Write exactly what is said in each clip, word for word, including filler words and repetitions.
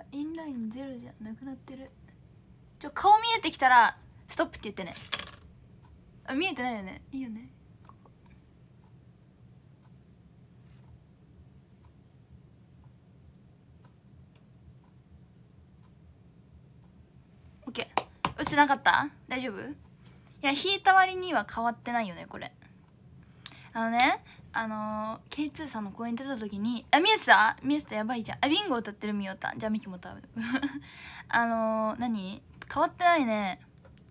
インラインゼロじゃなくなってる。ちょ顔見えてきたらストップって言ってね。あ、見えてないよね。いいよね。オッケー。映ってなかった？大丈夫？いや、引いた割には変わってないよねこれ。あのね、あのー、ケーツー さんの公演出た時に、あ、見えてた？見えてた？やばいじゃん。あ、ビンゴ歌ってるみよたん。じゃあミキも歌う。あのー、何？変わってないね。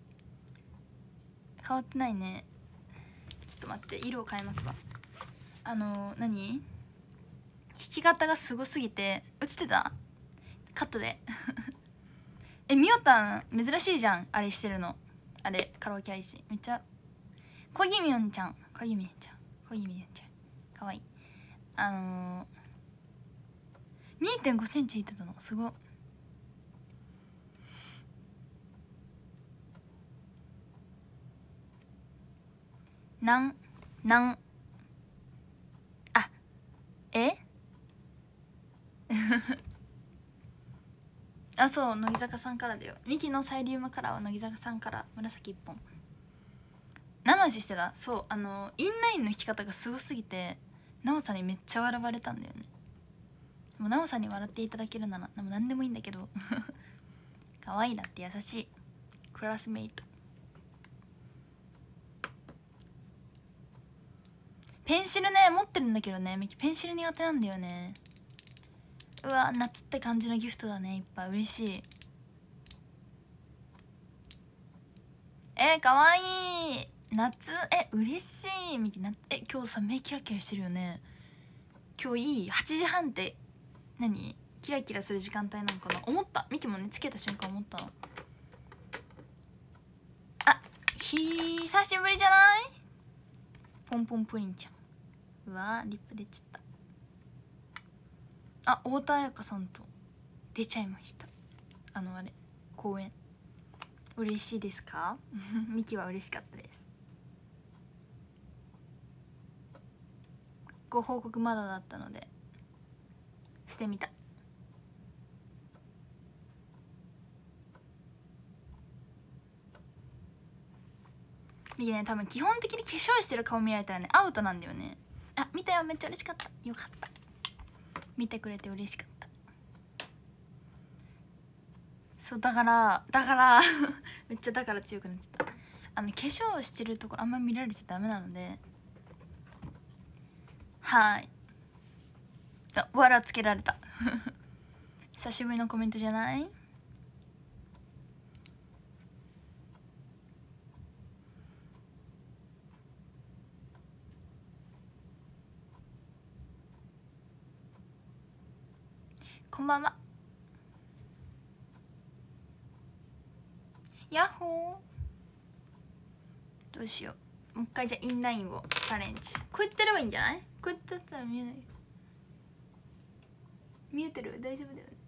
変わってないね。ちょっと待って、色を変えますわ。あのー、何？弾き方がすごすぎて、映ってた？カットで。え、みよたん珍しいじゃん、あれしてるの。あれ、カラオケ配信。めっちゃ。小木みよんちゃん。小木みよんちゃん。小木みよんちゃん。かわいい。あのー、にてんごセンチいってたの。すごっ。なん、なん、あ、えあ、そう、乃木坂さんからだよ。ミキのサイリウムカラーは乃木坂さんから、紫一本。何の話してた？そう、あのインラインの弾き方がすごすぎてナオさんにめっちゃ笑われたんだよね。もうナオさんに笑っていただけるならでも何でもいいんだけど可愛いなって優しいクラスメイト。ペンシルね持ってるんだけどね、ミキペンシル苦手なんだよね。うわ夏って感じのギフトだね、いっぱい。嬉しい。えー、かわいい夏。え嬉しいミキ。なえ今日さ目キラキラしてるよね。今日いいはちじはんって何キラキラする時間帯なのかな。思った。ミキもねつけた瞬間思ったの。あ、久しぶりじゃない？ポンポンプリンちゃん。うわリップ出ちゃった。あ、太田彩香さんと出ちゃいました。あのあれ公演嬉しいですか？ミキは嬉しかったです。ご報告まだだったのでしてみた。ミキね多分基本的に化粧してる顔見られたらねアウトなんだよね。あ、見たよ、めっちゃ嬉しかった。よかった、見てくれて嬉しかった。そうだからだからめっちゃだから強くなっちゃった。あの化粧してるところあんま見られちゃダメなので、はい。あ、わらつけられた久しぶりのコメントじゃない？こんばんは。ヤッホー。どうしよう、もう一回じゃあインラインをチャレンジ。こうやってればいいんじゃない？こうやってやったら見えない。見えてる？大丈夫だよね。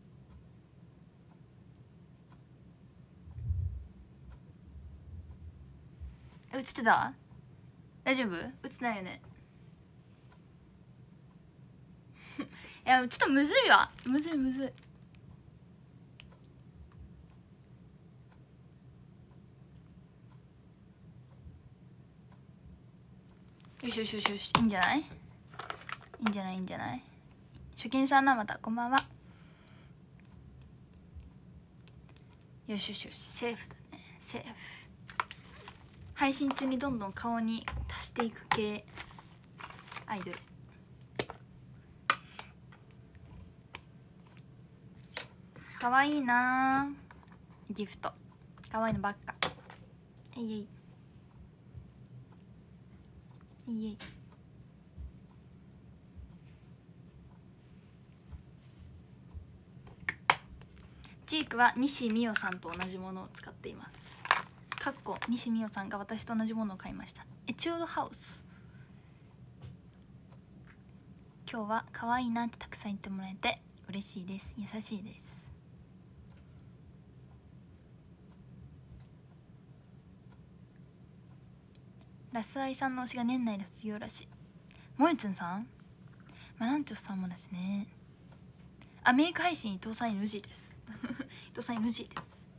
映ってた？大丈夫？映ってないよねいやちょっとむずいわ。むずいむずい。よしよしよしよし、いいんじゃない？いいんじゃないいいんじゃない。初見さんな、またこんばんは。よしよしよし、セーフだね、セーフ。配信中にどんどん顔に足していく系アイドル。かわいいなギフト。かわいいのばっか。えいえいえいえい。チークは西美桜さんと同じものを使っています。かっこ西美桜さんが私と同じものを買いました。エチュードハウス。今日は可愛いなってたくさん言ってもらえて嬉しいです。優しいです。ラスアイさんの推しが年内で卒業らしい。もえつんさん、まあ、ランチョスさんもだしね。 あ、メイク配信伊藤さん エヌジー です伊藤さん エヌジー です。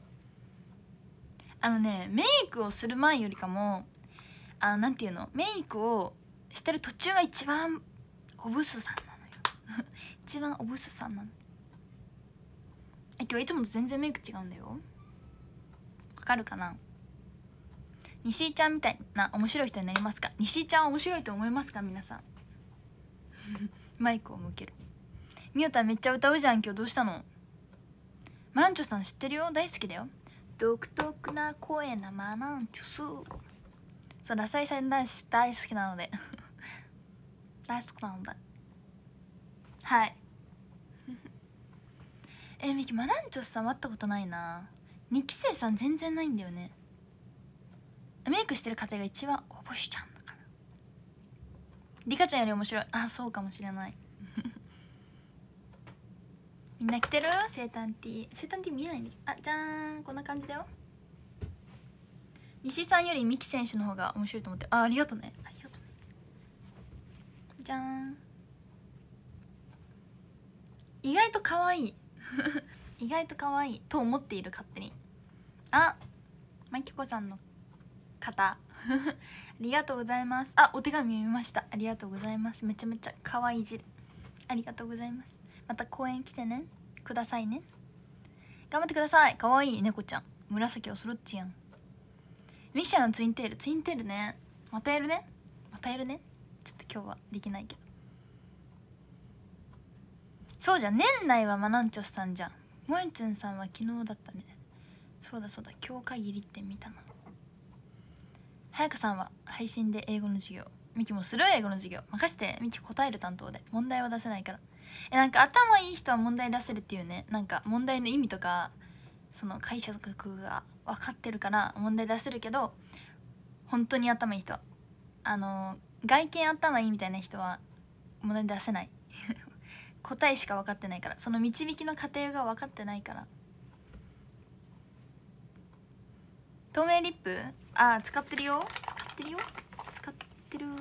あのね、メイクをする前よりかも、あのなんていうの、メイクをしてる途中が一番おブスさんなのよ一番おブスさんなの。え、今日いつもと全然メイク違うんだよ。わかるかな。西井ちゃんみたいな面白い人になりますか。西井ちゃんは面白いと思いますか皆さんマイクを向ける。みおたんめっちゃ歌うじゃん今日。どうしたの。マナンチョさん知ってるよ、大好きだよ。独特な声なマナンチョス。そう、ラサイさん大大好きなので大好きなのではいえー、ミキマナンチョさん会ったことないな。にき生さん全然ないんだよね。メイクしてる方が一番おぼしちゃんだから。リカちゃんより面白い。あ、そうかもしれないみんな着てるセータンティー。セータンティー見えないんだけど、あ、じゃーん、こんな感じだよ。西井さんよりミキ選手の方が面白いと思って。あ、ありがとうね、ありがとうね。じゃーん、意外と可愛い意外と可愛いと思っている、勝手に。あ、まきこさんの方ありがとうございます。あ、お手紙読みました。ありがとうございます。めちゃめちゃ可愛い字でありがとうございます。また公園来てね、くださいね。頑張ってください。可愛い猫ちゃん、紫をそろっちやん。ミキシャのツインテール、ツインテールね、またやるね、またやるね。ちょっと今日はできないけど。そうじゃん、年内はマナンチョスさんじゃん。モエンチュンさんは昨日だったね。そうだそうだ、今日限りって見たな。早川さんは配信で英語の授業。ミキもする英語の授業任せて。ミキ答える担当で、問題は出せないから。え、なんか頭いい人は問題出せるっていうね。なんか問題の意味とかその解釈が分かってるから問題出せるけど、本当に頭いい人はあの外見頭いいみたいな人は問題出せない答えしか分かってないから、その導きの過程が分かってないから。透明リップ、あー使ってるよ、使ってるよ、使ってるよ。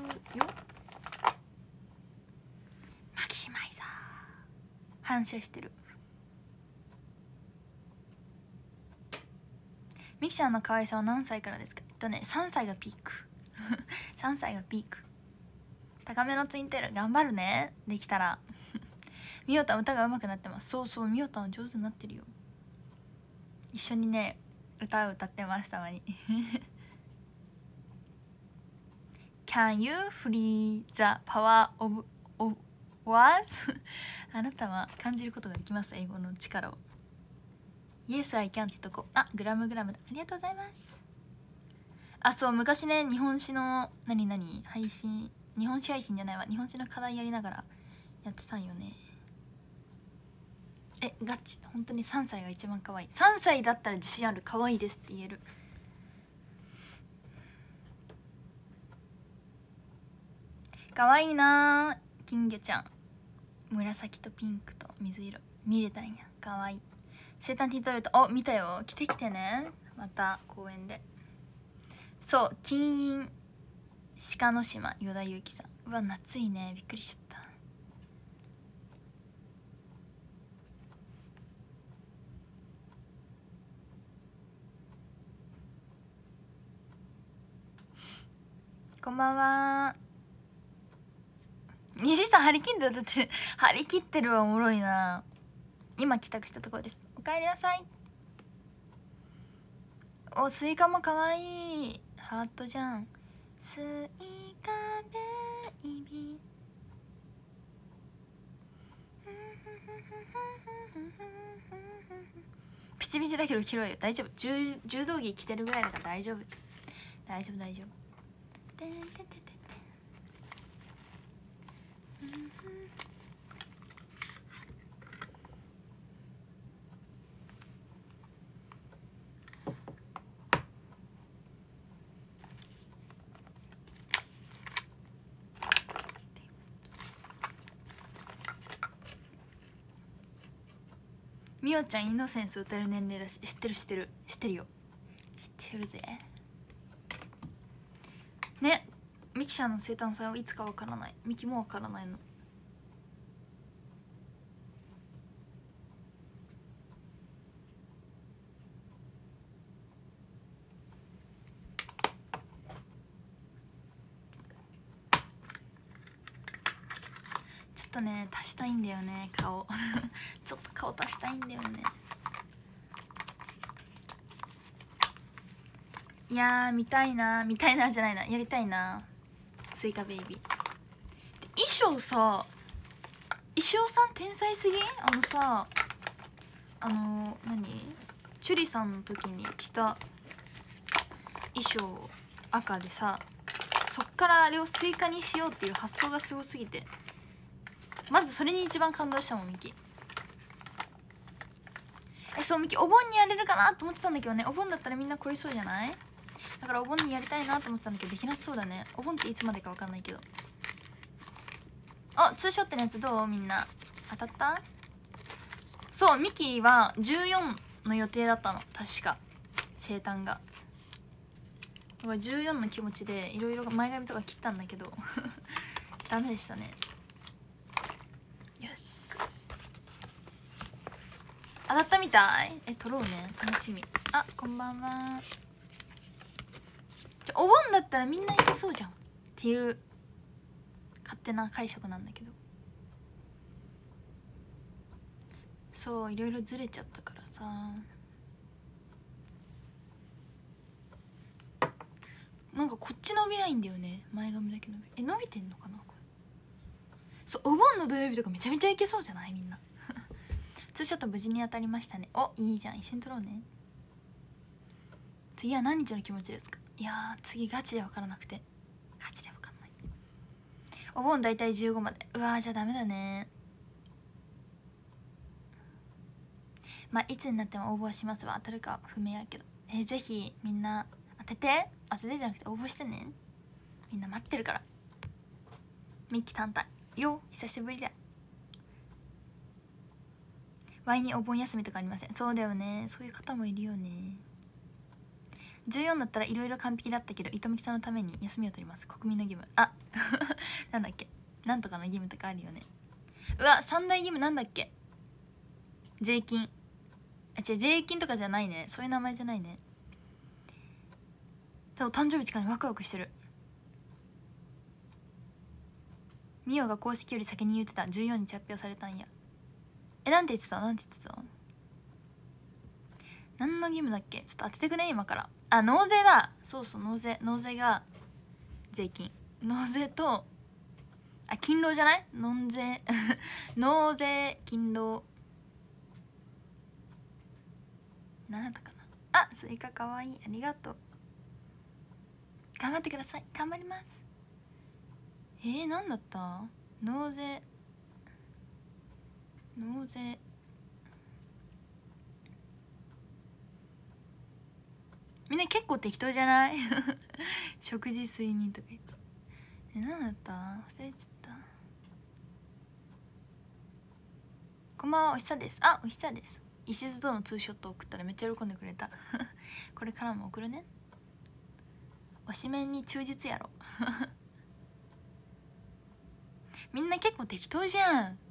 マキシマイザー反射してる。ミキちゃんの可愛さは何歳からですか。えっとねさんさいがピークさんさいがピーク。高めのツインテール頑張るね、できたらみおたん歌が上手くなってます。そうそう、みおたん上手になってるよ。一緒にね歌を歌ってます、たまにCan you free the power of, of words? あなたは感じることができます、英語の力を。 Yes I can ってとこ。あ、グラムグラムだ、ありがとうございます。あ、そう、昔ね日本史の何何配信、日本史配信じゃないわ、日本史の課題やりながらやってたんよね。え、ガチ本当にさんさいが一番可愛い。さんさいだったら自信ある、可愛いですって言える。可愛いなー、金魚ちゃん。紫とピンクと水色見れたんや、可愛い。生誕ティートレート、お、見たよ、来てきてね、また公園で。そう、金印鹿の島、与田祐希さん。うわ、夏いね、びっくりしちゃった。こんばんは。西さん張り切って歌ってる張り切ってるはおもろいな。今帰宅したところです。おかえりなさい。お、スイカもかわいい、ハートじゃん。スイカベイビーピチピチだけど広いよ、大丈夫。 柔, 柔道着着てるぐらいだから大丈夫大丈夫大丈夫。てんてんてんてんてん。みおちゃんイノセンス歌える年齢だし、知ってる知ってる知ってるよ、知ってるぜね。ミキちゃんの生誕祭はいつかわからない。ミキもわからないの。 とね足したいんだよね顔ちょっと顔足したいんだよね。いやー見たいな見たいなじゃないなやりたいなスイカベイビー。衣装さ石尾さん天才すぎん。あのさあの何チュリさんの時に着た衣装赤でさ、そっからあれをスイカにしようっていう発想がすごすぎて、まずそれに一番感動したもんミキ。えそうミキお盆にやれるかなと思ってたんだけどね。お盆だったらみんな来れそうじゃない？だからお盆にやりたいなと思ってたんだけどできなそうだね。お盆っていつまでか分かんないけど。あツーショットのやつどう？みんな当たった？そうミキはじゅうよんの予定だったの確か生誕が。だからじゅうよんの気持ちでいろいろ前髪とか切ったんだけどダメでしたね。よし当たったみたい。え撮ろうね楽しみ。あこんばんは。お盆だったらみんな行けそうじゃんっていう勝手な解釈なんだけど、そういろいろずれちゃったからさ。なんかこっち伸びないんだよね前髪だけ伸び。え伸びてんのかなこれ。そうお盆の土曜日とかめちゃめちゃいけそうじゃないみんなツーショット無事に当たりましたね。おいいじゃん一緒に撮ろうね。次は何日の気持ちですか？いやー次ガチで分からなくてガチで分かんない。お盆だいたいじゅうごまで。うわーじゃあダメだね。まあいつになっても応募はしますわ。当たるか不明やけどえー、ぜひみんな当てて当ててじゃなくて応募してね。みんな待ってるから。ミッキー単体よ久しぶりだ。ワイにお盆休みとかありません。そうだよねそういう方もいるよね。じゅうよんだったらいろいろ完璧だったけど糸みきさんのために休みを取ります。国民の義務。あなんだっけなんとかの義務とかあるよね。うわ三大義務なんだっけ。税金あ違う税金とかじゃないね。そういう名前じゃないね。多分誕生日近いのワクワクしてる。ミオが公式より先に言ってた。じゅうよっかにち発表されたんや。えなんて言ってたなんて言ってた何の義務だっけ。ちょっと当ててくね今から。あ納税だ。そうそう納税納税が税金。納税とあ勤労じゃない。納税納税勤労何だったかな。あスイカかわいいありがとう。頑張ってください。頑張ります。えー、何だった納税納税みんな結構適当じゃない食事睡眠とか言ってえ何だった忘れちゃった。こんばんはおひさです。あおひさです。石津とのツーショット送ったらめっちゃ喜んでくれたこれからも送るね。推しメンに忠実やろみんな結構適当じゃん。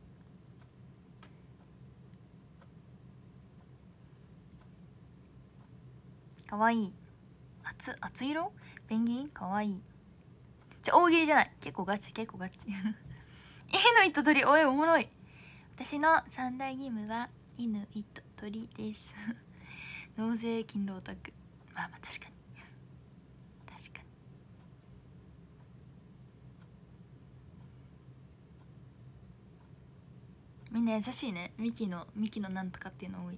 かわいい。厚厚色ペンギンかわいい。じゃ大喜利じゃない結構ガチ結構ガチ犬糸鳥おいおもろい。私の三大義務は犬糸鳥です納税勤労オタク。まあまあ確かに確かに。みんな優しいね。ミキのミキのなんとかっていうの多い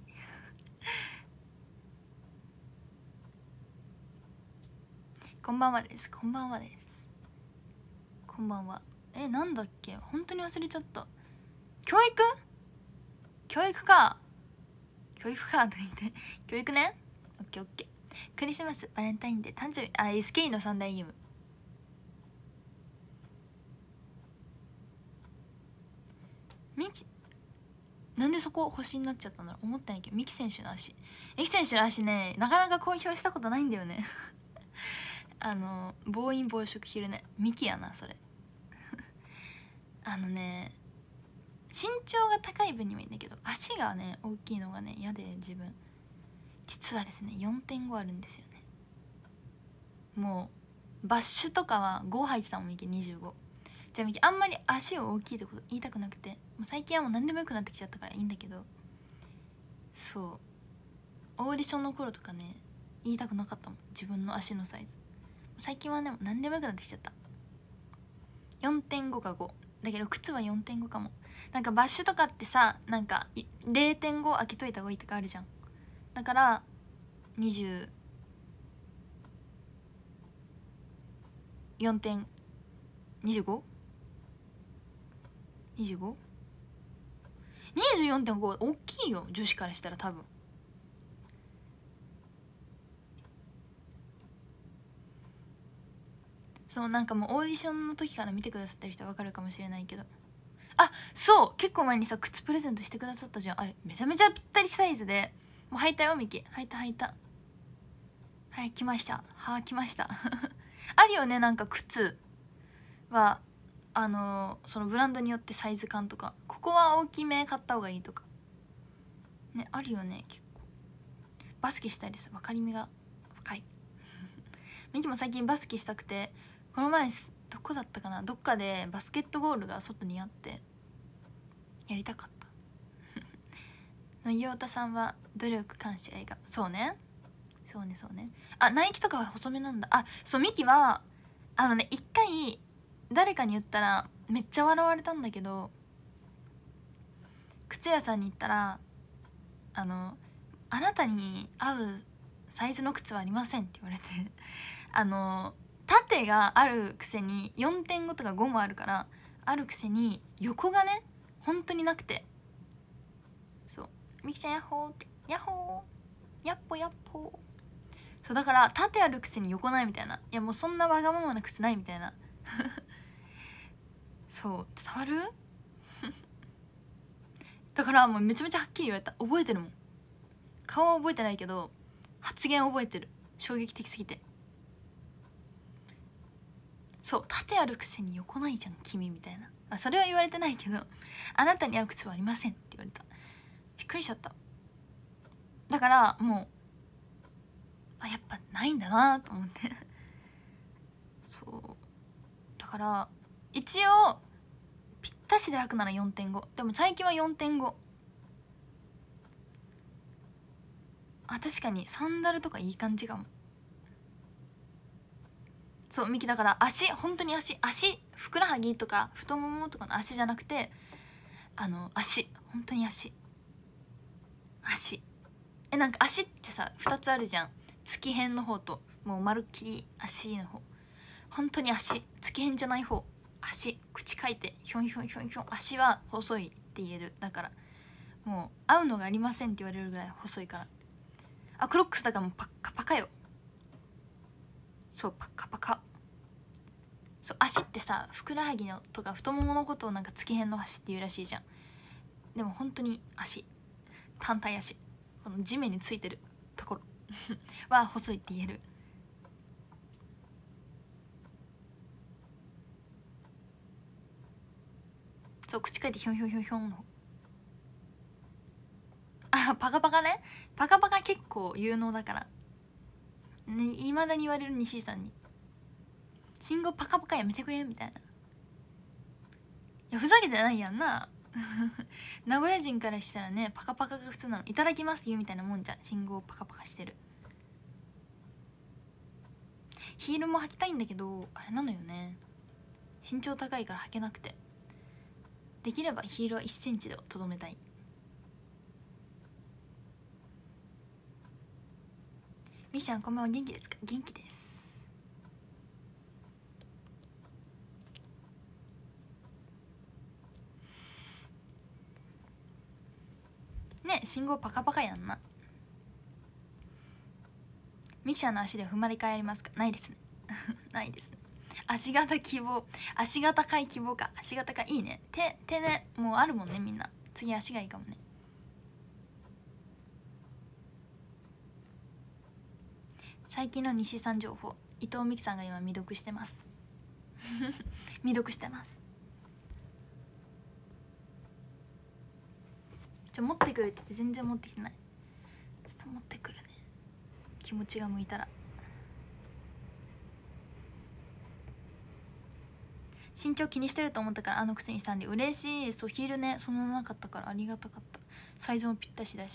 こんばんはです。こんばんはです。こんばんは。えなんだっけ本当に忘れちゃった。教育教育か教育かと言って教育ね。オッケーオッケー。クリスマスバレンタインデー誕生日あ エスケー の三大義務。ミキなんでそこ星になっちゃったんだろう思ったんやけど。ミキ選手の足ミキ選手の足ねなかなか公表したことないんだよねあの暴飲暴食昼ねミキやなそれあのね身長が高い分にはいいんだけど足がね大きいのがね嫌で自分実はですね よんてんご あるんですよね。もうバッシュとかはご入ってたもんミキにじゅうご。 じゃあミキ、あんまり足を大きいってこと言いたくなくて、もう最近はもう何でもよくなってきちゃったからいいんだけど、そうオーディションの頃とかね言いたくなかったもん、自分の足のサイズ。最近はねもう何でもよくなってきちゃった。 よんてんご かごだけど靴は よんてんご かも。なんかバッシュとかってさ、なんか れいてんご 開けといた方がいいとかあるじゃん。だからにじゅうよんてん にじゅうご?にじゅうご?にじゅうよんてんご 大きいよ女子からしたら多分。そうなんかもうオーディションの時から見てくださってる人は分かるかもしれないけど、あそう結構前にさ靴プレゼントしてくださったじゃん。あれめちゃめちゃぴったりサイズで、もう履いたよミキ、履いた履いた。はい来ました、はあ来ましたあるよね、なんか靴はあのー、そのブランドによってサイズ感とか、ここは大きめ買った方がいいとかね、あるよね。結構バスケしたいです、分かりみが深いミキも最近バスケしたくて、この前どこだったかな、どっかでバスケットゴールが外にあってやりたかったの。岩田さんは努力感謝映画、そうねそうねそうね。あナイキとかは細めなんだ。あそうミキはあのね一回誰かに言ったらめっちゃ笑われたんだけど、靴屋さんに行ったらあのあなたに合うサイズの靴はありませんって言われてあの縦があるくせに よんてんご とかごもあるからあるくせに横がね本当になくて、そうミキちゃんヤッホーってヤッホーヤッポヤッポー、そうだから縦あるくせに横ないみたいな、いやもうそんなわがままな靴ないみたいなそう伝わるだからもうめちゃめちゃはっきり言われた。覚えてるもん、顔は覚えてないけど発言覚えてる、衝撃的すぎて。そう縦あるくせに横ないじゃん君みたいな、あそれは言われてないけどあなたに合う靴はありませんって言われた。びっくりしちゃった。だからもうあやっぱないんだなと思ってそうだから一応ぴったしで履くなら よんてんご でも最近は よんてんご。 あ確かにサンダルとかいい感じかも。そうミキだから足本当に足足ふくらはぎとか太ももとかの足じゃなくてあの足本当に足足えなんか足ってさふたつあるじゃん、月辺の方ともうまるっきり足の方、本当に足月辺じゃない方足、口書いてひょんひょんひょんひょん、足は細いって言える。だからもう合うのがありませんって言われるぐらい細いから。あクロックスだからもうパッカパカよ。そうパッカパカ。そう足ってさふくらはぎのとか太もものことをなんか月辺の足って言うらしいじゃん。でも本当に足単体足、この地面についてるところは細いって言える。そう口書いてひょんひょんひょんひょんのあパカパカね、パカパカ結構有能だからいま、ね、だに言われる西井さんに信号パカパカやめてくれみたいな。いやふざけてないやんな名古屋人からしたらねパカパカが普通なの。いただきますよみたいなもんじゃん、信号パカパカしてる。ヒールも履きたいんだけどあれなのよね、身長高いから履けなくて、できればヒールはいっセンチでとどめたい。みーちゃんこんばんは、元気ですか？元気です。ね信号パカパカやんな。ミキさんの足で踏まれ替えありますか？ないですねないですね。足型希望、足が高い希望か。足が高いいいね。手手ねもうあるもんねみんな。次足がいいかもね。最近の西さん情報、伊藤美貴さんが今未読してます未読してます。ちょ持ってくるって言って全然持ってきてない。ちょっと持ってくるね、気持ちが向いたら。 身長気にしてると思ったからあのくせにしたんで嬉しい。そうヒールねそんななかったからありがたかった。サイズもぴったしだし。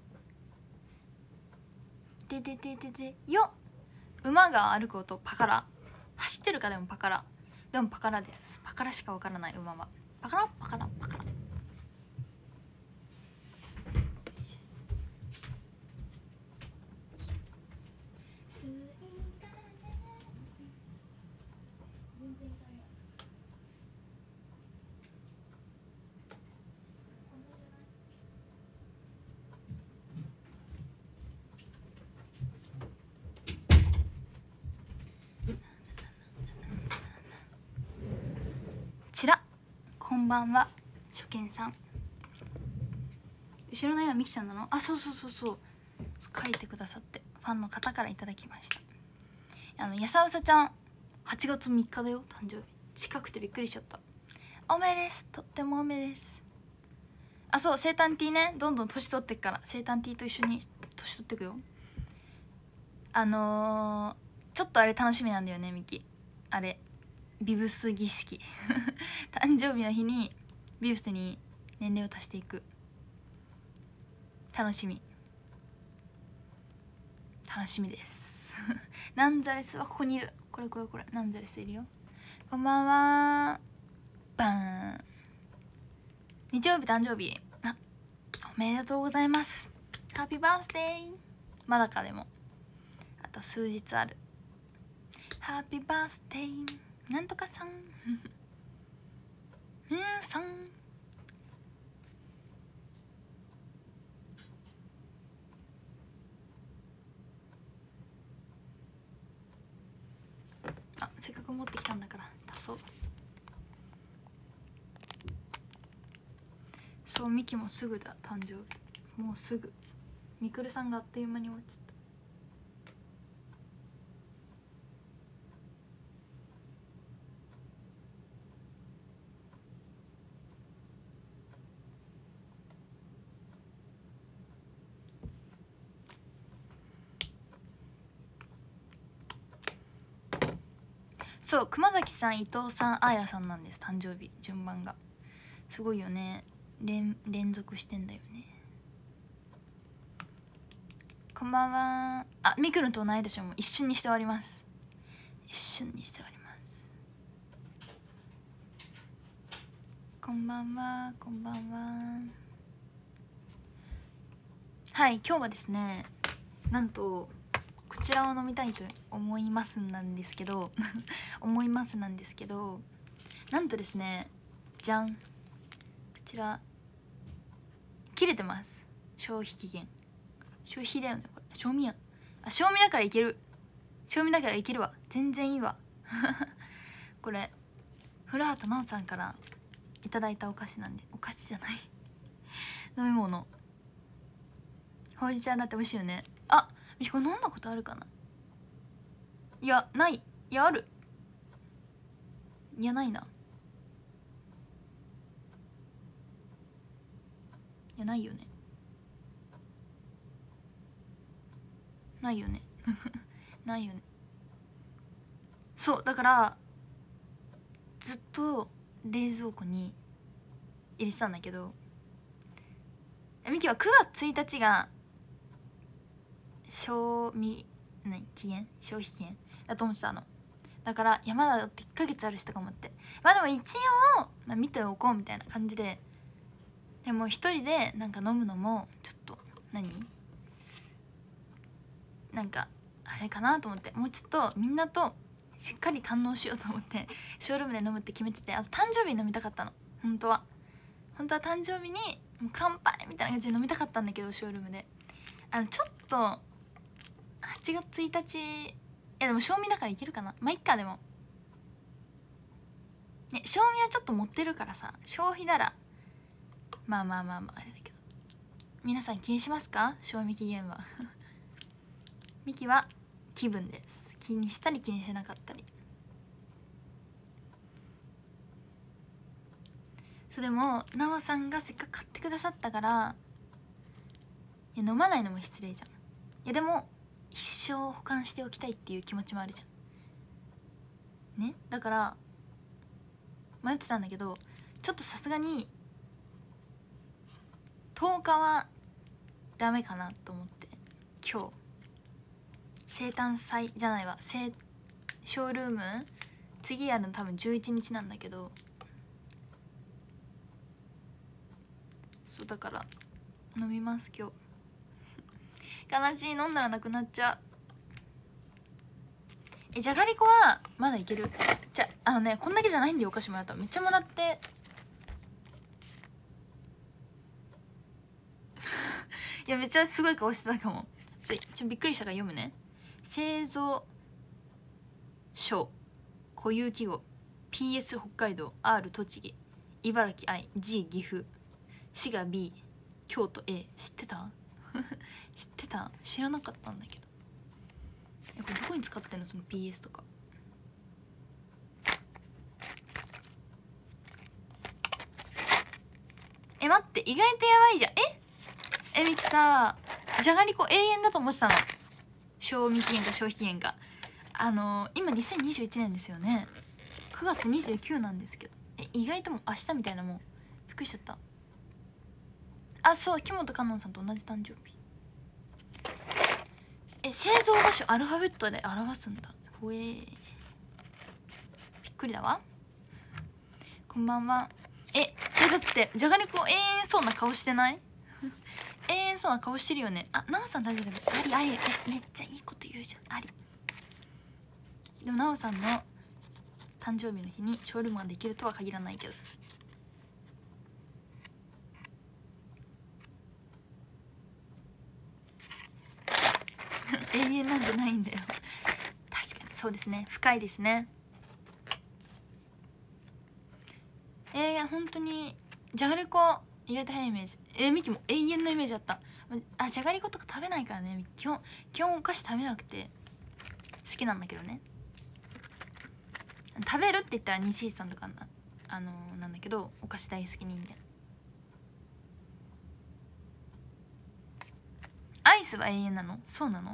でででででよっ、馬が歩く音パカラ。走ってるかでもパカラ。でもパカラです。パカラしかわからない馬は。パカラパカラパカラ。ちらこんばんは初見さん。後ろの絵はミキちゃんなの？あ、そうそうそうそう、書いてくださってファンの方からいただきました。あのやさうさちゃんはちがつみっかだよ誕生日。近くてびっくりしちゃった。おめです、とってもおめです。あ、そう生誕 T ね、どんどん年取ってっから生誕 T と一緒に年取ってくよ。あのー、ちょっとあれ楽しみなんだよねミキ。あれビブス儀式誕生日の日にビブスに年齢を足していく。楽しみ楽しみですナンザレスはここにいる。これこれこれナンザレスいるよ。こんばんは。バーン。日曜日誕生日。あ、おめでとうございます。ハッピーバースデー。まだかでもあと数日ある。ハッピーバースデーなんとかさんみなさん。あ、せっかく持ってきたんだから出そう。そうミキもすぐだ誕生日。もうすぐ。みくるさんがあっという間に終わっちゃった。そう熊崎さん伊藤さんあやさんなんです誕生日順番が。すごいよね。連連続してんだよね。こんばんは。あ、みくるんと同い年も一瞬にして終わります。一瞬にして終わります。こんばんはこんばんは。はい、今日はですねなんとこちらを飲みたいと思いますなんですけど思いますなんですけどなんとですねじゃん、こちら切れてます。消費期限消費だよねこれ。賞味やん。あ、賞味だからいける。賞味だからいけるわ。全然いいわこれ古畑奈緒さんからいただいたお菓子なんで、お菓子じゃない飲み物。ほうじ茶ラテ美味しいよね。あ、みこれ飲んだことあるかな。いやない。いやある。いやないな。いやないよね。ないよねないよね。そうだからずっと冷蔵庫に入れてたんだけど、ミキはくがつついたちが賞味何期限消費期限だと思ってたの。だからいやまだだっていっかげつあるしとか思って、まあでも一応、まあ、見ておこうみたいな感じで。でも一人でなんか飲むのもちょっと何なんかあれかなと思って、もうちょっとみんなとしっかり堪能しようと思ってショールームで飲むって決めてて、あと誕生日に飲みたかったの。本当は本当は誕生日にもう乾杯みたいな感じで飲みたかったんだけど、ショールームであのちょっとはちがつついたち、いやでも賞味だからいけるかな。まあいっか。でもね、賞味はちょっと持ってるからさ、消費ならまあまあまあまああれだけど、皆さん気にしますか賞味期限はミキは気分です。気にしたり気にしなかったり。そうでもなおさんがせっかく買ってくださったから、いや飲まないのも失礼じゃん。いやでも一生保管しておきたいっていう気持ちもあるじゃんね。だから迷ってたんだけど、ちょっとさすがにとおかはダメかなと思って、今日生誕祭じゃないわ、ショールーム次やるの多分じゅういちにちなんだけど、そうだから飲みます今日。悲しい、飲んだらなくなっちゃう。え、じゃがりこはまだいける。じゃあのね、こんだけじゃないんだよ、お菓子もらったら。めっちゃもらっていやめっちゃすごい顔してたかも。ちょちょびっくりしたから読むね。製造所固有記号 ピーエス 北海道、 R 栃木、茨城 I、 G 岐阜、滋賀 B、 京都 A。 知ってた知ってた？知らなかったんだけど。え、これどこに使ってんのその ピーエス とか。え、待って、意外とやばいじゃん。ええ、みきさ、じゃがりこ永遠だと思ってたの。賞味期限か消費期限か。あのー、今にせんにじゅういちねんですよね。くがつにじゅうくなんですけど、え、意外とも明日みたいな、もうびっくりしちゃった。あ、そう、木本香音さんと同じ誕生日。え、製造場所アルファベットで表すんだ。ほえー、びっくりだわ。こんばんは。え、え、だってじゃがりこ永遠そうな顔してない永遠そうな顔してるよね。あ、なおさん大丈夫。ありあり、え、めっちゃいいこと言うじゃん。あり。でもなおさんの誕生日の日にショールームができるとは限らないけど。永遠なんてないんだよ。確かにそうですね、深いですね。えー、本当にじゃがりこ意外と早いイメージ。えー、ミキも永遠のイメージあった。あ、じゃがりことか食べないからね。基本基本お菓子食べなくて好きなんだけどね。食べるって言ったら西井さんとかな、あのー、なんだけど、お菓子大好き人間。アイスは永遠なの？そうなの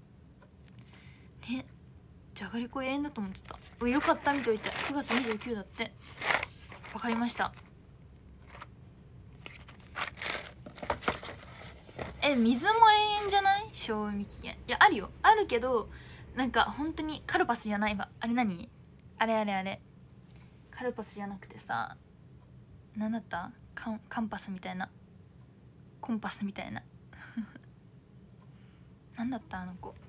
ね。じゃがりこ永遠だと思ってた。うよかった、見といて。くがつにじゅうくだって。わかりました。え、水も永遠じゃない？賞味期限。いや、あるよ、あるけど、なんか本当にカルパスじゃないわ。あれ何？あれあれあれカルパスじゃなくてさ、なんだった？カンカンパスみたいな、コンパスみたいななんだったあの子。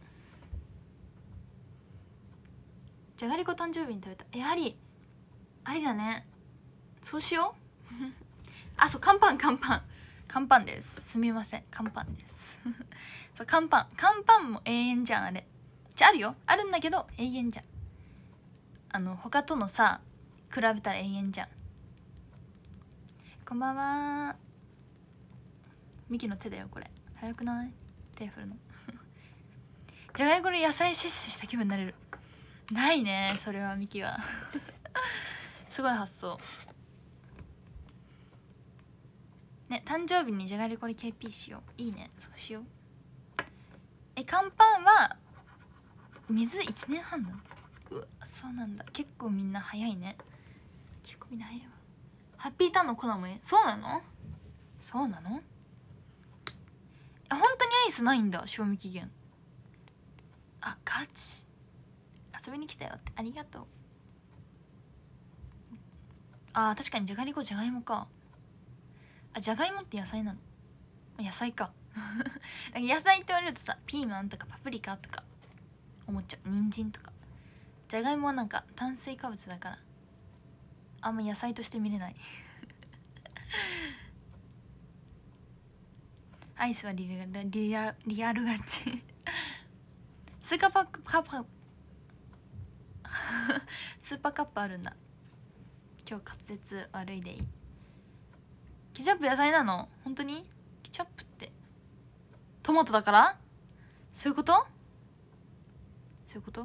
じゃがりこ誕生日に食べた。え、ありありだね。そうしようあ、そう、乾パン乾パン乾パンです。すみません、乾パンですそう、乾パン乾パンも永遠じゃん。あれじゃあるよ、あるんだけど永遠じゃん。あの他とのさ比べたら永遠じゃん。こんばんは。ミキの手だよこれ。早くない？手振るのじゃがりこで野菜摂取した気分になれる。ないねそれはミキはすごい発想ね。誕生日にじゃがりこで ケーピー しよう。いいね、そうしよう。え、乾パンは水いちねんはんなの？うわ、そうなんだ。結構みんな早いね。結構みんな早いわ。ハッピーターンの粉もえ、そうなの？そうなの？本当にアイスないんだ、賞味期限。あ、ガチ遊びに来たよって、ありがとう。あー、確かにじゃがりこじゃがいもか。あ、じゃがいもって野菜なの？野菜か野菜って言われるとさ、ピーマンとかパプリカとか思っちゃう。人参とか。じゃがいもはなんか炭水化物だからあんま野菜として見れないアイスはリアルリアリアルガチスーパーパックカップスーパーカップあるんだ。今日滑舌悪いでいい。ケチャップ野菜なの？本当に？ケチャップってトマトだから？そういうこと？そういうこと？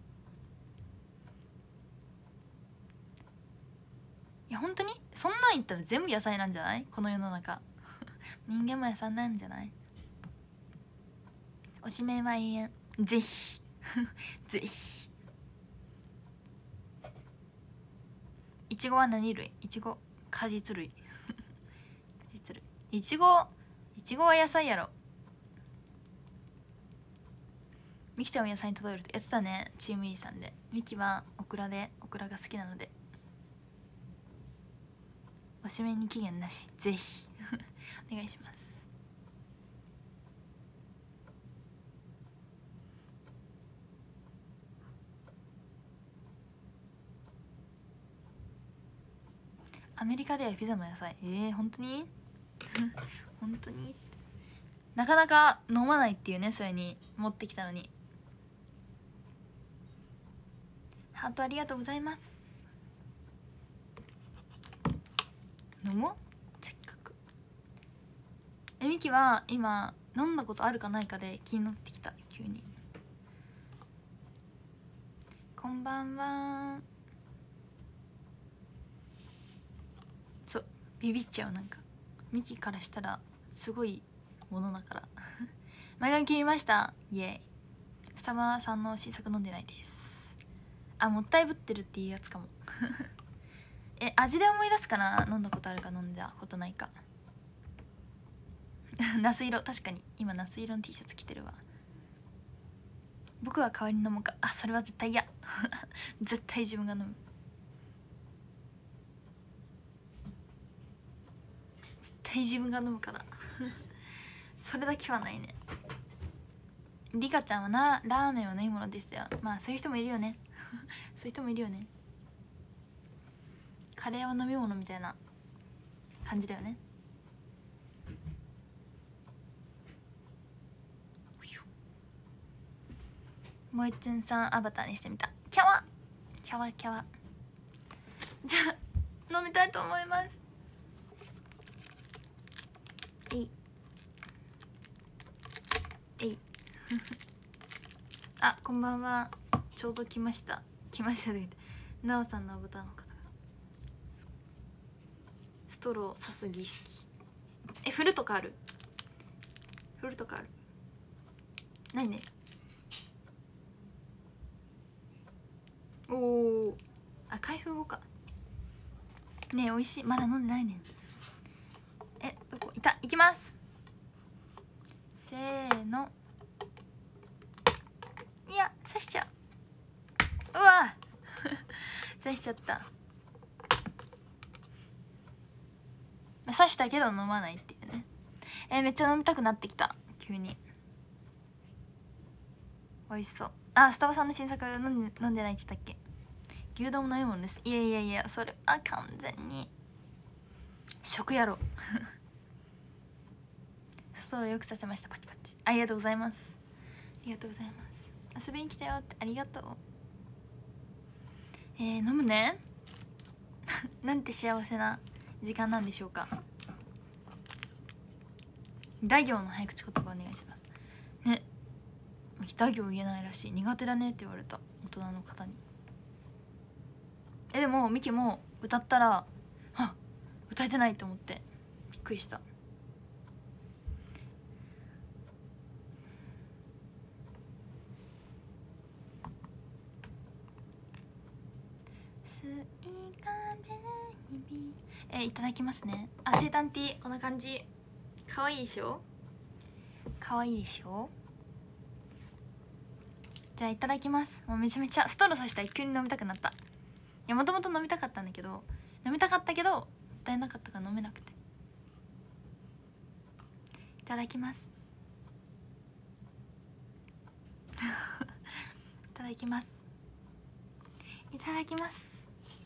いや本当にそんなん言ったら全部野菜なんじゃない？この世の中人間も野菜なんじゃない？おしめは永遠。ぜひぜひちごは何類？いちご果実類果実類。いちごいちごは野菜やろ。みきちゃんを野菜に例えるとやってたね、チーム E さんで。みきはオクラで、オクラが好きなので。おしめに期限なし、ぜひお願いします。アメリカではピザも野菜。えー、本当に本当になかなか飲まないっていうね。それに持ってきたのに。ハートありがとうございます。飲もう、せっかく。えみきは今飲んだことあるかないかで気になってきた、急に。こんばんは。そう、ビビっちゃう。なんかミキからしたらすごいものだから前髪切りました、イエーイ。スタバさんの新作飲んでないです。あ、もったいぶってるっていうやつかもえ、味で思い出すかな。飲んだことあるか飲んだことないか夏色、確かに今夏色の T シャツ着てるわ。僕は代わりに飲むか。あ、それは絶対嫌絶対自分が飲む。絶対自分が飲むからそれだけはないね。リカちゃんはな、ラーメンは飲み物ですよ。まあそういう人もいるよねそういう人もいるよね。カレーは飲み物みたいな感じだよね。もえつんさんアバターにしてみた。キャワキャワキャワ。じゃあ飲みたいと思います。えいえいあ、こんばんは。ちょうど来ました来ましたでなおさんのアバターの方がストローを刺す儀式。え、振るとかある？振るとかある？ないね。おお、あ、開封後か。ねえ、美味しい。まだ飲んでないねん。え、どこいた？いきます。せーの。いや、刺しちゃう。うわ刺しちゃった。刺したけど飲まないっていうね。えー、めっちゃ飲みたくなってきた急に。美味しそう。あ、スタバさんの新作飲んで飲んでないって言ったっけ。牛丼も飲み物です。いやいやいや、それは完全に食やろストローよくさせました。パチパチ。ありがとうございます。ありがとうございます。遊びに来たよって、ありがとう。えー、飲むねなんて幸せな時間なんでしょうか。大行の早口言葉お願いしますね。大行言えないらしい。苦手だねって言われた、大人の方に。え、でもミキも歌ったら、あ、歌えてないと思ってびっくりした。スイカベイビー、え、いただきますね。あ、生誕ティーこんな感じ。かわいいでしょ。かわいいでしょ。じゃあいただきます。もうめちゃめちゃストローさしたら急に飲みたくなった。いや、もともと飲みたかったんだけど、飲みたかったけどもったいなかったから飲めなくて。いただきますいただきます。いただきます。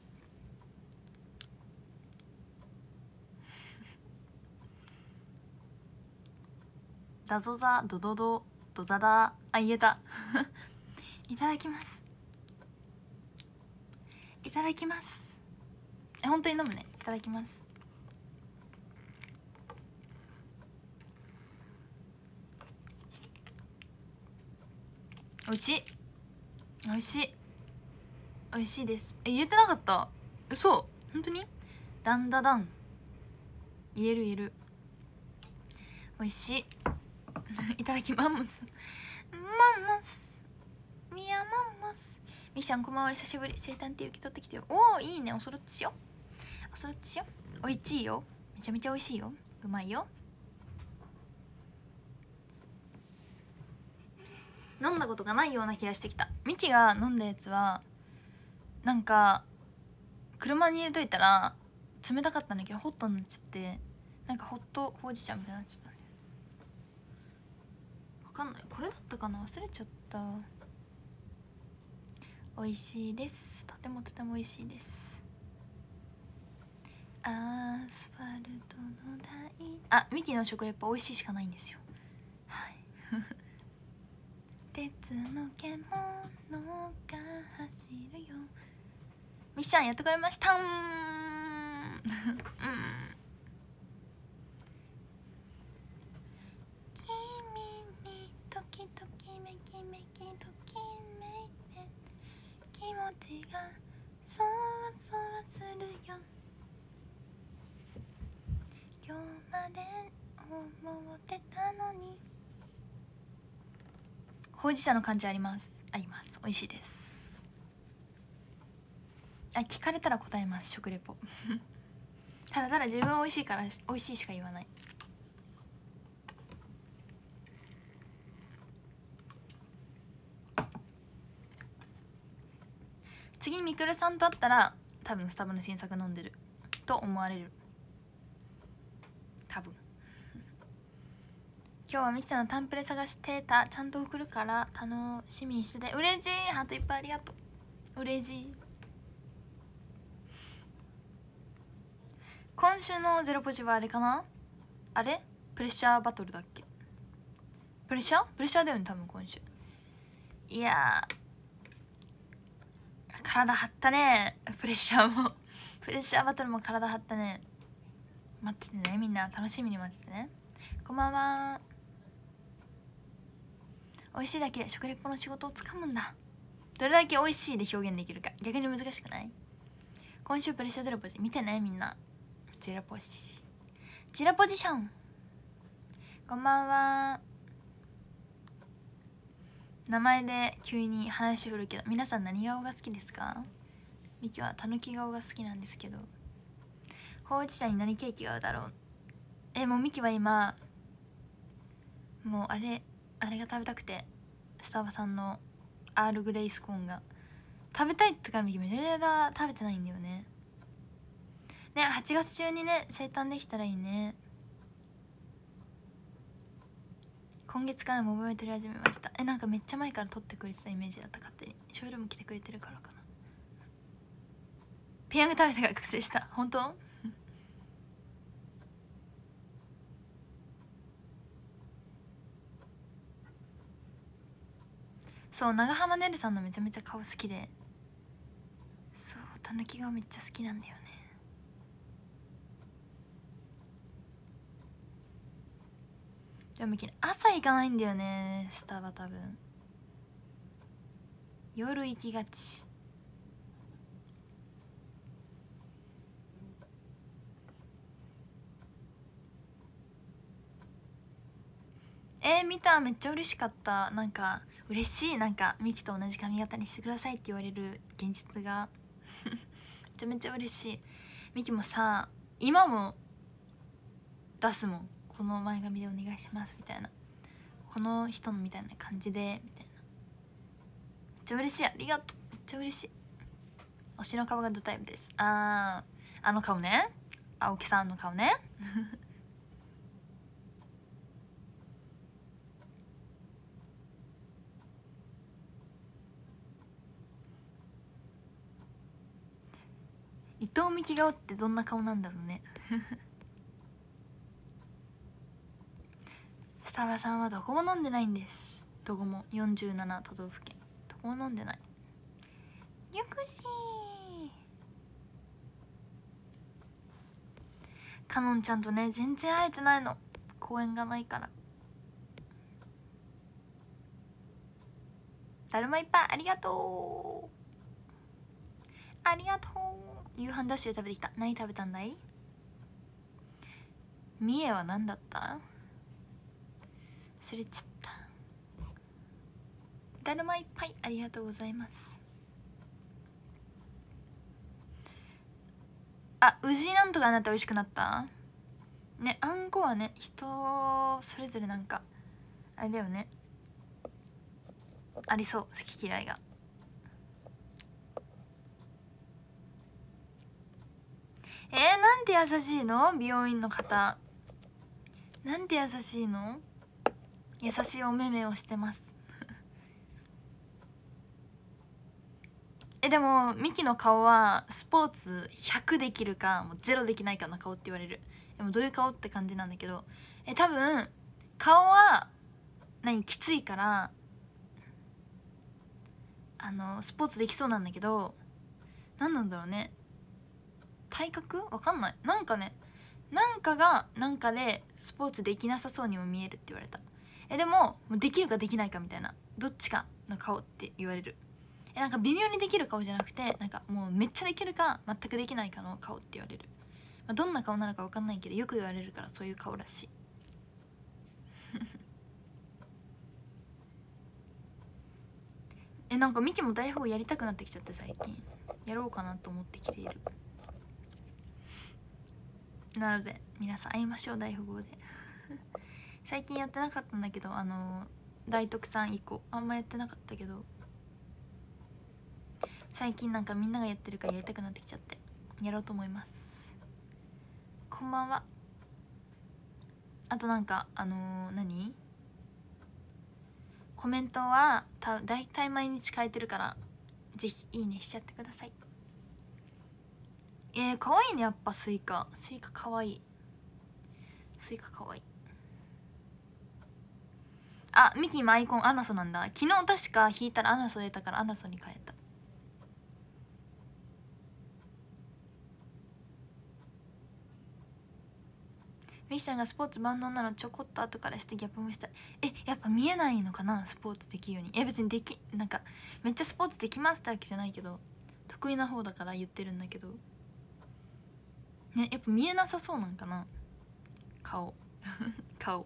ダゾザドドドドザダ、あ、言えたいただきます。いただきます。え、本当に飲むね。いただきます。おいしい。おいしい。おいしいです。え、言えてなかった。嘘。本当にダンダダン。言える言える。おいしいいただきます。マンモスミヤマンモスみっちゃんこんばんは、久しぶり。生誕って受け取ってきてよ。おお、いいね。おそろっちしよう。おそろっちしよう。おいしいよ。めちゃめちゃおいしいよ。うまいよ。飲んだことがないような気がしてきた。ミキが飲んだやつはなんか車に入れといたら冷たかったんだけどホットになっちゃって、なんかホットほうじ茶みたいになっちゃったね。わかんない、これだったかな、忘れちゃった。美味しいです。とてもとても美味しいです。アスファルトの台、あ、ミキの食レポ美味しいしかないんですよ。はい鉄の獣が走るよ。ミッションやってくれましたんうん君にときときめきめきときめいて気持ちがそわそわするよ。今日まで思ってたのに。ほうじ茶の感じありますあります。美味しいです。あ、聞かれたら答えます。食レポただただ自分は美味しいから美味しいしか言わない。次みくるさんと会ったら多分スタバの新作飲んでると思われる。多分今日はミキさんのタンプレ探してた。ちゃんと送るから楽しみにしてて。うれしい。ハートいっぱいありがとう。うれしい。今週のゼロポジはあれかな、あれプレッシャーバトルだっけ。プレッシャープレッシャーだよね多分今週。いやー体張ったね。プレッシャーもプレッシャーバトルも体張ったね。待っててね、みんな楽しみに待っててね。こんばんは。美味しいだけで食レポの仕事をつかむんだ。どれだけ美味しいで表現できるか逆に難しくない？今週プレッシャーゼロポジ見てねみんな。ゼロポジゼロポジション。こんばんは。名前で急に話振るけど皆さん何顔が好きですか？ミキはたぬき顔が好きなんですけど。ほうじ茶に何ケーキが合うだろう。え、もうミキは今もうあれあれが食べたくて、スタバさんのアールグレイスコーンが食べたいってからミキめちゃめちゃ食べてないんだよね。ね、はちがつ中にね生誕できたらいいね。今月からモバイル撮り始めました。え、なんかめっちゃ前から撮ってくれてたイメージだった。勝手にショールーム来てくれてるからかな。ペヤング食べたから覚醒した。本当？そう、長濱ねるさんのめちゃめちゃ顔好きで、そう、たぬき顔めっちゃ好きなんだよね。でも朝行かないんだよねスタバ。多分夜行きがち。えー、見た。めっちゃ嬉しかった。なんか嬉しい。なんかミキと同じ髪型にしてくださいって言われる現実がめちゃめちゃ嬉しい。ミキもさ今も出すもん、この前髪でお願いしますみたいな、この人のみたいな感じでみたいな。めっちゃ嬉しい。ありがとう。めっちゃ嬉しい。推しの顔がドタイプです。あー、あの顔ね、青木さんの顔ね伊藤美希顔ってどんな顔なんだろうねスタバさんはどこも飲んでないんです。どこもよんじゅうなな都道府県どこも飲んでない。リュクシーかのんちゃんとね全然会えてないの、公園がないから。だるまいっぱいありがとうありがとう。夕飯ダッシュで食べてきた。何食べたんだい？三重は何だった？忘れちゃった。だるまいっぱいありがとうございます。 あ、宇治なんとかになって美味しくなったね。あんこはね、人それぞれなんかあれだよね、ありそう、好き嫌いが。えー、なんて優しいの美容院の方、なんて優しいの。優しいお目目をしてますえ、でもミキの顔はスポーツひゃくできるかもうゼロできないかの顔って言われる。でもどういう顔って感じなんだけど、え、多分顔は何きついからあのスポーツできそうなんだけど、何なんだろうね、体格わかんない、なんかね、なんかがなんかでスポーツできなさそうにも見えるって言われた。え、でもできるかできないかみたいな、どっちかの顔って言われる。え、なんか微妙にできる顔じゃなくて、なんかもうめっちゃできるか全くできないかの顔って言われる。まあ、どんな顔なのか分かんないけどよく言われるからそういう顔らしいえ、なんかミキも大富豪やりたくなってきちゃって最近やろうかなと思ってきている。なので皆さん会いましょう大富豪で最近やってなかったんだけど、あの大徳さん以降あんまやってなかったけど、最近なんかみんながやってるからやりたくなってきちゃってやろうと思います。こんばんは。あとなんかあのー、何コメントはた大体毎日変えてるからぜひいいねしちゃってください。えー、かわいいね、やっぱスイカスイカかわいい、スイカかわいい。あ、ミキ今アイコンアナソなんだ。昨日確か引いたらアナソ出たからアナソに変えた。ミキさんがスポーツ万能なのちょこっと後からしてギャップもした。え、やっぱ見えないのかな、スポーツできるように。え、別にできなんかめっちゃスポーツできますってわけじゃないけど、得意な方だから言ってるんだけどね、やっぱ見えなさそうなんかな顔顔。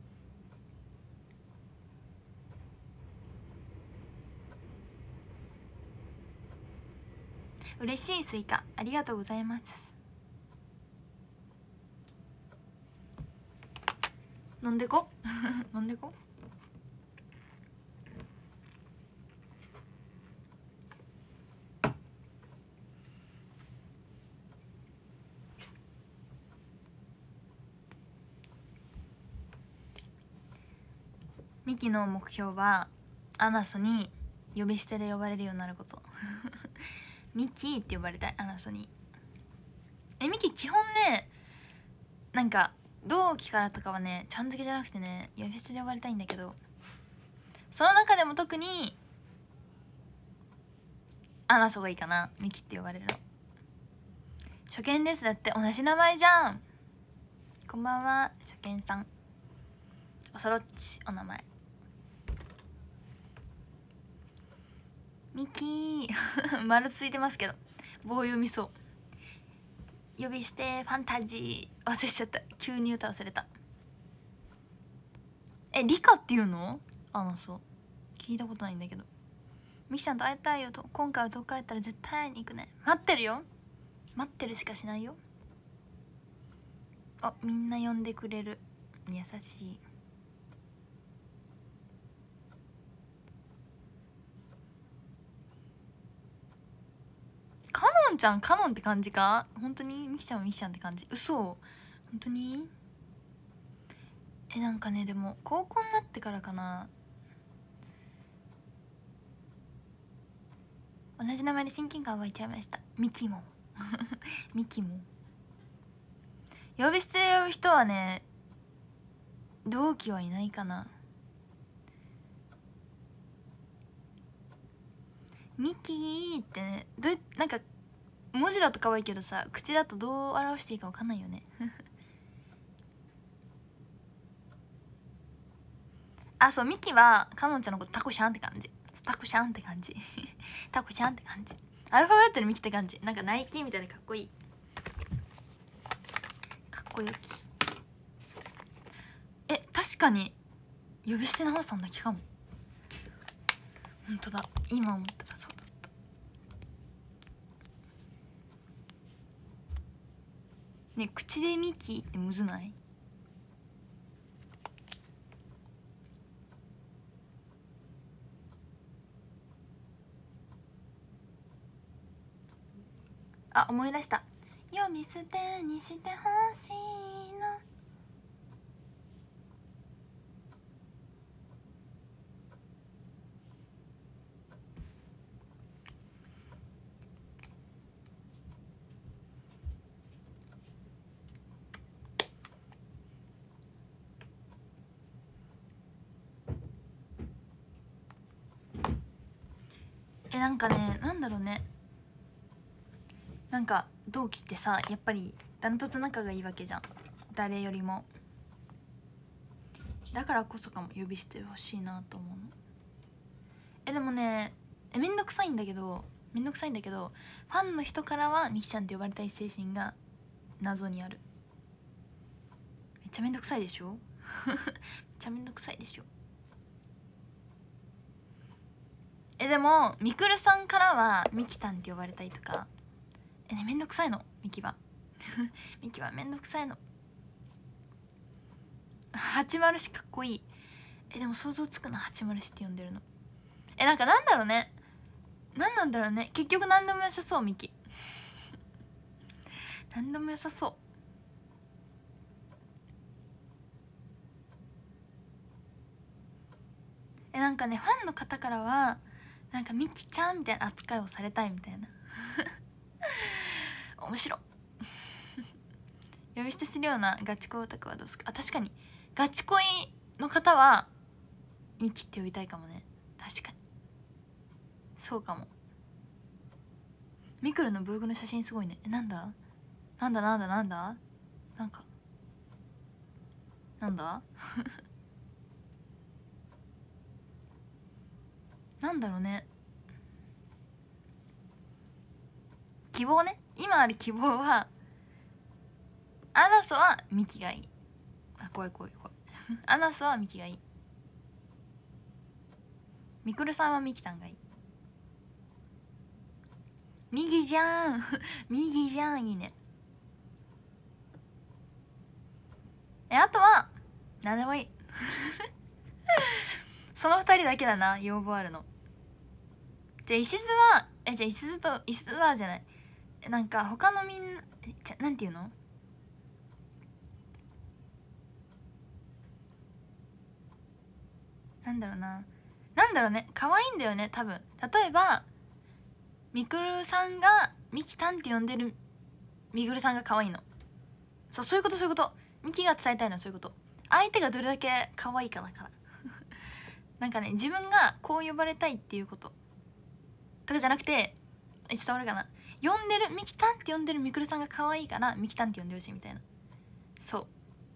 嬉しいスイカありがとうございます。飲んでこ飲んでこ。ミキの目標はアナソに呼び捨てで呼ばれるようになることミキって呼ばれたい、アナソに。え、ミキ基本ね、なんか同期からとかはねちゃん付けじゃなくてね呼び捨てで呼ばれたいんだけど、その中でも特にアナソがいいかな、ミキって呼ばれるの。初見ですだって同じ名前じゃん。こんばんは初見さん、おそろっちお名前ミキー丸ついてますけど棒読みそう。呼び捨てファンタジー忘れちゃった、急に歌忘れた。え、リカっていうの？あのそう聞いたことないんだけど。ミキさんと会いたいよと、今回はどっか帰ったら絶対会いに行くね。待ってるよ、待ってるしかしないよ。あ、みんな呼んでくれる、優しい。カノンちゃん、カノンって感じか本当に。ミキちゃんはミキちゃんって感じ、嘘本当に。え、なんかね、でも高校になってからかな、同じ名前で親近感湧いちゃいました。ミキもミキも呼び捨て呼ぶ人はね同期はいないかな。ミキーってね、どうなんか文字だと可愛いけどさ、口だとどう表していいか分かんないよねあ、そう、ミキはカノンちゃんのことタコシャンって感じ、タコシャンって感じタコちゃんって感じ、アルファベットでミキって感じ、なんかナイキみたいでかっこいい、かっこよき。え、確かに呼び捨て直さんだけかも。ほんとだ、今思ってた、そうだった。 ね、口でミキってむずない？あ、思い出した。呼び捨てにしてほしいな。え、なんかね、なんだろうね、なんか同期ってさ、やっぱりダントツ仲がいいわけじゃん、誰よりも。だからこそかも、呼び捨てほしいなと思うの。え、でもね、え、めんどくさいんだけどめんどくさいんだけどファンの人からはミキちゃんって呼ばれたい精神が謎にある。めっちゃめんどくさいでしょめっちゃめんどくさいでしょ。え、でもみくるさんからはミキタンって呼ばれたいとか、え、ね、めんどくさいの、ミキはミキはめんどくさいの。はちまるしかっこいい。え、でも想像つくな、はちまるしって呼んでるの。え、なんかなんだろうね、なんなんだろうね、結局何でも良さそう、ミキ何でも良さそう。え、なんかね、ファンの方からはなんかミキちゃんみたいな扱いをされたいみたいな面白呼び捨てするようなガチ恋オタクはどうですか？あ、確かにガチ恋の方はミキって呼びたいかもね。確かにそうかも。ミクルのブログの写真すごいね。え、なんだなんだなんだなんだなんかなんだなんだろうね、希望ね、今ある希望はアナソはミキがいい。あ、怖い怖い怖いアナソはミキがいい。ミクルさんはミキタンがいい。右じゃん右じゃん、いいね。え、あとは何でもいいその二人だけだな、要望あるの。じゃあ石津はえじゃあ石津と石津はじゃない、なんか他のみんな、じゃなんていうの、なんだろうな、なんだろうね、可愛いんだよね多分。例えばみくるさんがミキタンって呼んでるみくるさんが可愛いの。そう、そういうことそういうこと。ミキが伝えたいのはそういうこと。相手がどれだけ可愛いかだからなんかね、自分がこう呼ばれたいっていうこととかじゃなくて、伝わるかな、呼んでるミキタンって呼んでるみくるさんが可愛いからミキタンって呼んでほしいみたいな。そう、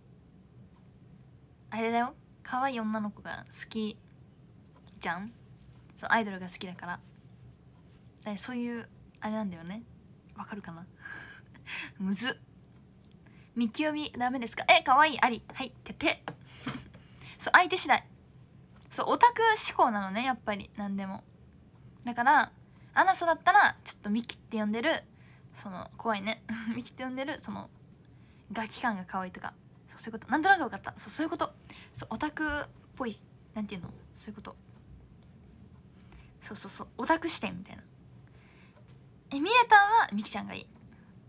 あれだよ、可愛い女の子が好きじゃん。そう、アイドルが好きだから、だそういうあれなんだよね。わかるかなむずっ。見極みダメですか？え、可愛いあり、はい、ててそう、相手次第。そう、オタク思考なのね、やっぱり何でも。だからアナソだったらちょっとミキって呼んでる、その怖いねミキって呼んでるそのガキ感が可愛いとか、そう、そういうこと。なんとなく分かった。そう、そういうこと。そう、オタクっぽい、なんていうの、そういうこと。そうそうそう、オタク視点みたいな。え、ミレタンはミキちゃんがいい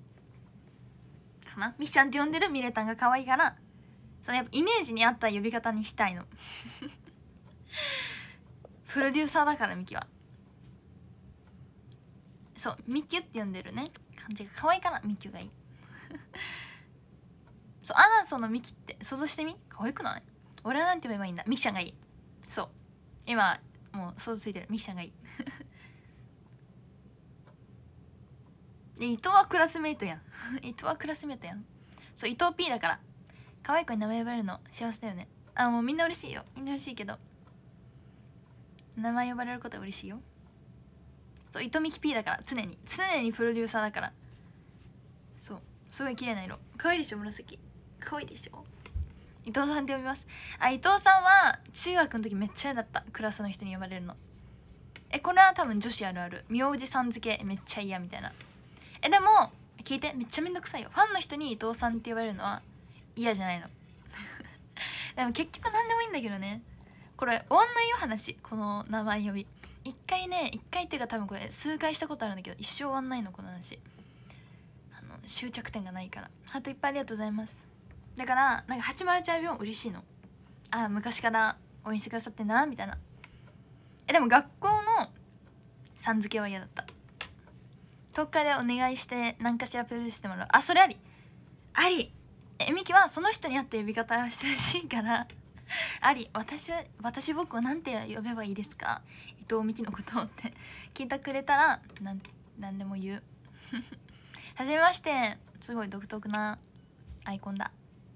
かな。ミキちゃんって呼んでるミレタンが可愛いから、そのやっぱイメージに合った呼び方にしたいのプロデューサーだからミキは。そう、ミキュって呼んでるね感じが可愛いからミキュがいいそう、アナソのミキって想像してみ、可愛くない？俺はなんて呼べばいいんだ。ミキちゃんがいい。そう、今もう想像ついてる。ミキちゃんがいいで、伊藤はクラスメイトやん伊藤はクラスメイトやん。そう、伊藤 P だから可愛い子に名前呼ばれるの幸せだよね。あ、もうみんな嬉しいよ、みんな嬉しいけど名前呼ばれることは嬉しいよ。そう、伊藤美希 P だから、常に常にプロデューサーだから。そう、すごい綺麗な色、可愛いでしょ、紫可愛いでしょ。伊藤さんって呼びます。あ、伊藤さんは中学の時めっちゃ嫌だった、クラスの人に呼ばれるの。え、これは多分女子あるある、名字さん付けめっちゃ嫌みたいな。え、でも聞いて、めっちゃめんどくさいよ。ファンの人に伊藤さんって言われるのは嫌じゃないのでも結局何でもいいんだけどね。これ終わんないよ話、この名前呼び。一回ね、一回っていうか多分これ数回したことあるんだけど、一生終わんないのこの話。あの終着点がないから。ハートいっぱいありがとうございます。だからなんかはちまるちゃんよん嬉しいの。あ、昔から応援してくださってんだなみたいな。えでも学校のさん付けは嫌だった。東海でお願いして何かしらプロデュースしてもらう。あ、それありあり。えみきはその人に合った呼び方をしてほしいからあり。私は私僕をなんて呼べばいいですか、伊藤美希のことって聞いてくれたらなんなんでも言うはじめまして。すごい独特なアイコンだ。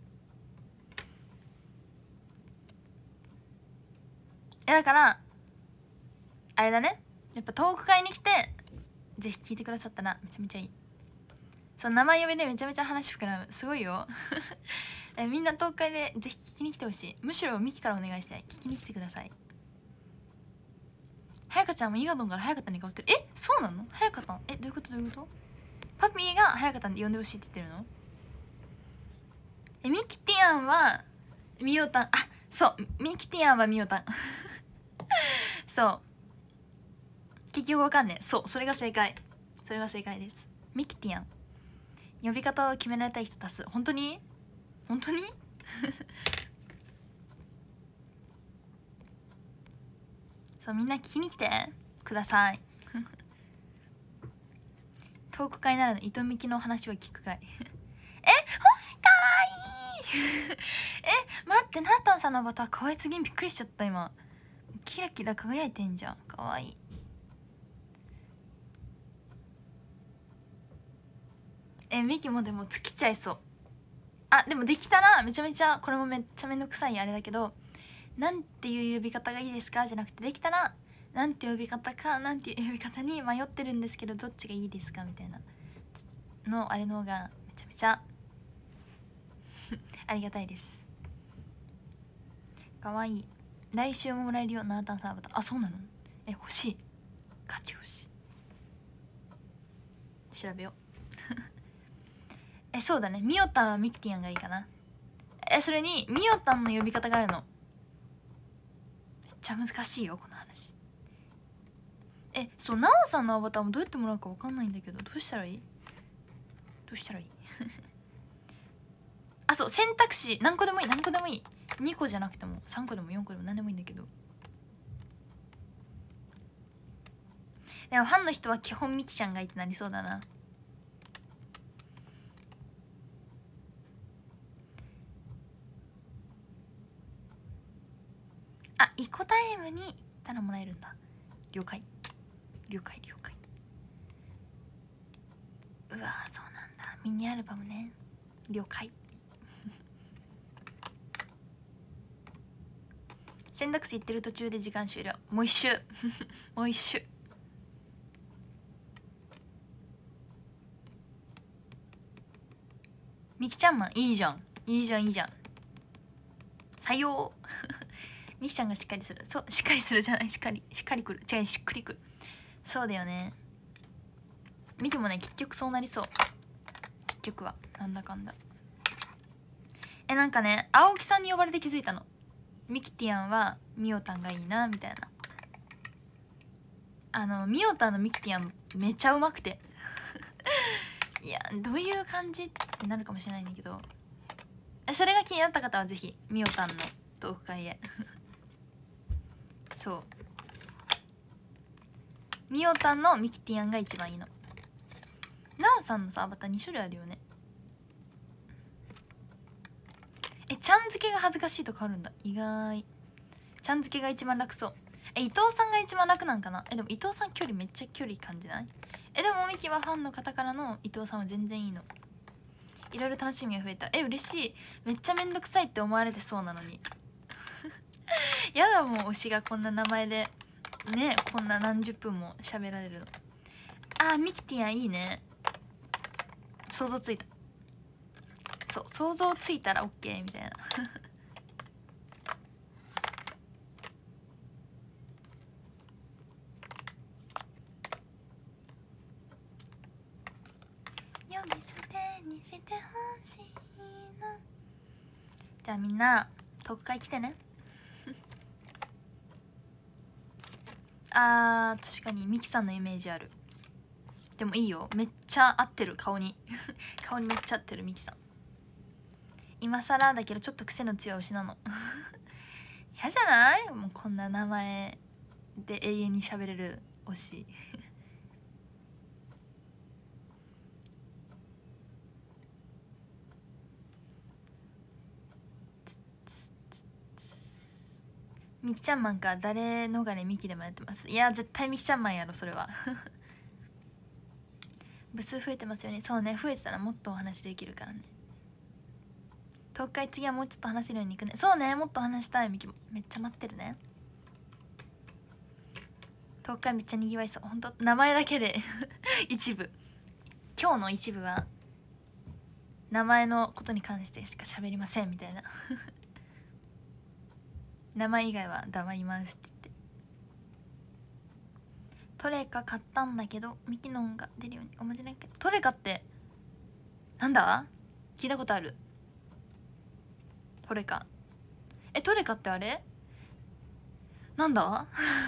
えだからあれだね、やっぱトーク会に来てぜひ聞いてくださったらめちゃめちゃいい。その名前呼びでめちゃめちゃ話膨らむ。すごいよえみんな東海でぜひ聞きに来てほしい。むしろミキからお願いして聞きに来てください。はやかちゃんもイガドンからはやかたんに変わってる。えそうなの？はやかたん、えどういうことどういうこと？パピーがはやかたんで呼んでほしいって言ってるの？えミキティアンはミオタン。あそうミキティアンはミオタンそう結局わかんねえ。そうそれが正解、それが正解です。ミキティアン。呼び方を決められたい人多数。本当に本当にそうみんな聞きに来てくださいトーク会ならの糸みきの話を聞く会えほんかわいいえ待って、ナータンさんのアバター可愛すぎん。びっくりしちゃった今。キラキラ輝いてんじゃん。かわいい。えミキもでも尽きちゃいそう。あでもできたらめちゃめちゃ、これもめっちゃめんどくさいあれだけど、なんていう呼び方がいいですかじゃなくて、できたらなんて呼び方かなんていう呼び方に迷ってるんですけどどっちがいいですかみたいなのあれの方がめちゃめちゃありがたいです。かわいい。来週ももらえるよナータンサーバタ。あそうなの？え欲しい、ガチ欲しい。調べようえそうだね、ミオタンはミキティアンがいいかな。えそれにミオタンの呼び方があるの。めっちゃ難しいよこの話。えそうナオさんのアバターもどうやってもらうか分かんないんだけど、どうしたらいいどうしたらいいあそう選択肢何個でもいい、何個でもいい。にこじゃなくてもさんこでもよんこでも何でもいいんだけど、でもファンの人は基本ミキちゃんがいいってなりそうだな。あイコタイムに行ったらもらえるんだ。了解了解了解。うわそうなんだ、ミニアルバムね。了解選択肢行ってる途中で時間終了。もう一周もう一周。みきちゃんマンいいじゃんいいじゃんいいじゃん採用みきちゃんがしっかりする。そうしっかりするじゃない、しっかりしっかりくる違うしっくりくる。そうだよね。みきもね結局そうなりそう。結局はなんだかんだ。えなんかね青木さんに呼ばれて気づいたの。ミキティアンはミオタンがいいなみたいな。あのミオタンのミキティアンめちゃうまくていやどういう感じってなるかもしれないんだけど、それが気になった方はぜひミオタンのトーク会へそうミオタンのミキティアンが一番いいの。ナオさんのさアバターに種類あるよね。えちゃん付けが恥ずかしいとかあるんだ。意外。ちゃん付けが一番楽そう。え伊藤さんが一番楽なんかな。えでも伊藤さん距離めっちゃ距離感じない？えでもミキはファンの方からの伊藤さんは全然いいの。いろいろ楽しみが増えた。え嬉しい。めっちゃめんどくさいって思われてそうなのにやだもう推しがこんな名前でねこんな何十分も喋られるの。あーミキティアンいいね。想像ついた。そう想像ついたら OK みたいな読めしてほしいな。じゃあみんな特会来てねあー確かにミキさんのイメージある。でもいいよ、めっちゃ合ってる顔に顔にめっちゃ合ってるミキさん。今更だけどちょっと癖の強い推しなの嫌じゃない？もうこんな名前で永遠に喋れる推しミキちゃんマンか。誰逃れミキでもやってます。いや絶対ミキちゃんマンやろそれは部数増えてますよね。そうね、増えてたらもっとお話できるからね。東海次はもうちょっと話せるようにいくね。そうね、もっと話したい。ミキもめっちゃ待ってるね。東海めっちゃにぎわいそう。ほんと名前だけで一部今日の一部は名前のことに関してしか喋りませんみたいな名前以外は黙りますって言って。トレカ買ったんだけどミキノンが出るようにおまじないけど。トレカってなんだ？聞いたことある。トレカえトレカってあれなんだ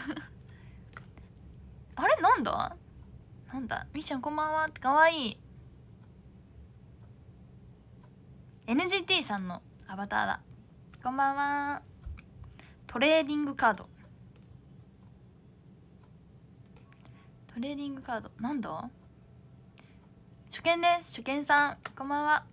あれなんだなんだ。みっちゃんこんばんは。かわいい エヌジーティー さんのアバターだ。こんばんは。トレーディングカードトレーディングカードなんだ。初見です。初見さんこんばんは。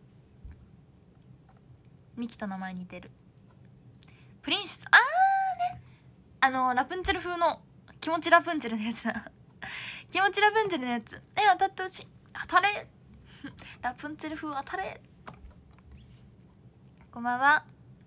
ミキと名前似てる。プリンセスあーね、あのラプンツェル風の気持ちラプンツェルのやつだ気持ちラプンツェルのやつ。え当たってほしい。当たれラプンツェル風当たれ。こんばんは。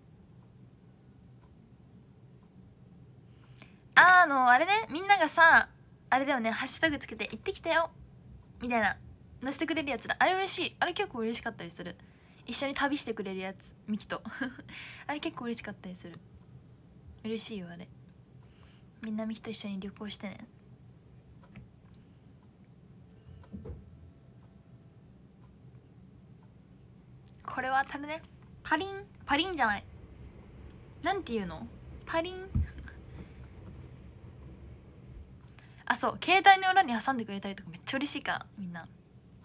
あのあれね、みんながさあれだよね、ハッシュタグつけて行ってきたよみたいな載せてくれるやつだ。あれ嬉しい。あれ結構嬉しかったりする。一緒に旅してくれるやつミキとあれ結構嬉しかったりする。嬉しいよあれ。みんなミキと一緒に旅行してね。これは当たるね。パリンパリンじゃない、なんていうの、パリンあそう、携帯の裏に挟んでくれたりとかめっちゃ嬉しいからみんな。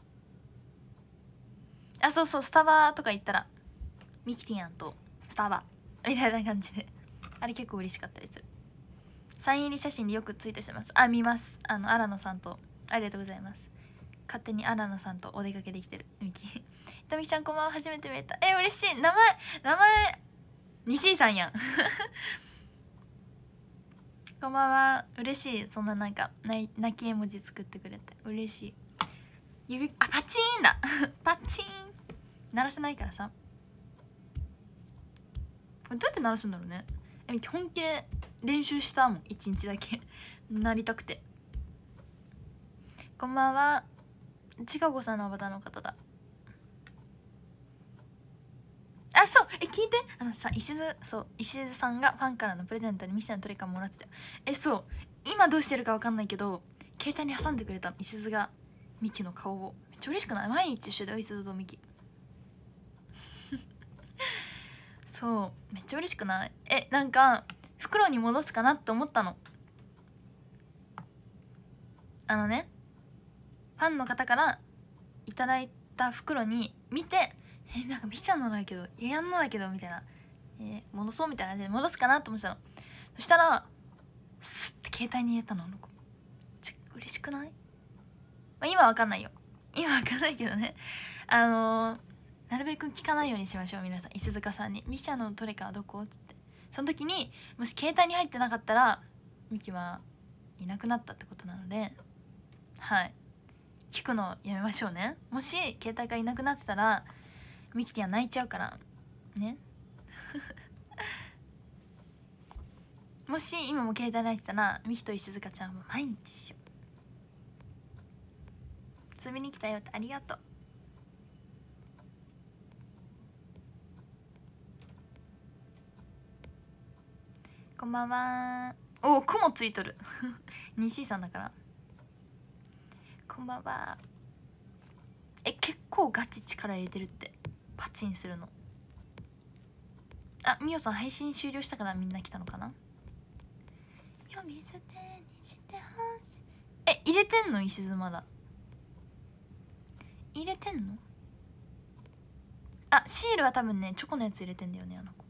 あそうそう、スタバとか行ったらミキティアンとスタバみたいな感じであれ結構嬉しかったりする。サイン入り写真でよくツイートしてます。あ見ます。あの新野さんとありがとうございます。勝手に新野さんとお出かけできてるミキとみきちゃんこんばんは。初めて見えた。え嬉しい。名前名前西井さんやんこんばんは。嬉しい。そんななんか泣き絵文字作ってくれて嬉しい。指あパチーンだパチーン鳴らせないからさ。どうやって鳴らすんだろうね。え本気で練習したもん一日だけなりたくて。こんばんは。ちかこさんのアバターの方だ。あそうえ聞いて、あのさ石津そう石津さんがファンからのプレゼントにミシェのトリカもらってたよ。えそう今どうしてるかわかんないけど携帯に挟んでくれたの石津がミキの顔を。めっちゃ嬉しくない？毎日一緒だよ石津とミキそうめっちゃ嬉しくない？えなんか袋に戻すかなって思ったの。あのねファンの方からいただいた袋に見てえなんかみちゃんのだけどいやんのだけどみたいな、えー、戻そうみたいな感じで戻すかなと思ってたの。そしたらスッて携帯に入れたのあの子。ち嬉しくない？まあ、今は分かんないよ今は分かんないけどね。あのー、なるべく聞かないようにしましょう皆さん。石塚さんに「ミシャのトレカはどこ?」ってその時にもし携帯に入ってなかったらミキはいなくなったってことなので、はい聞くのやめましょうね。もし携帯がいなくなってたらミキティは泣いちゃうからねもし今も携帯泣いてたらミキと石塚ちゃんは毎日一緒。遊びに来たよってありがとう。こんばんは。おお雲ついとる西井さんだから。こんばんは。 え、結構ガチ力入れてるって。パチンするの。あ、みおさん配信終了したからみんな来たのかな。呼び捨てにしてほしい。え、入れてんの石津まだ入れてんの。あ、シールは多分ねチョコのやつ入れてんだよね、あの子。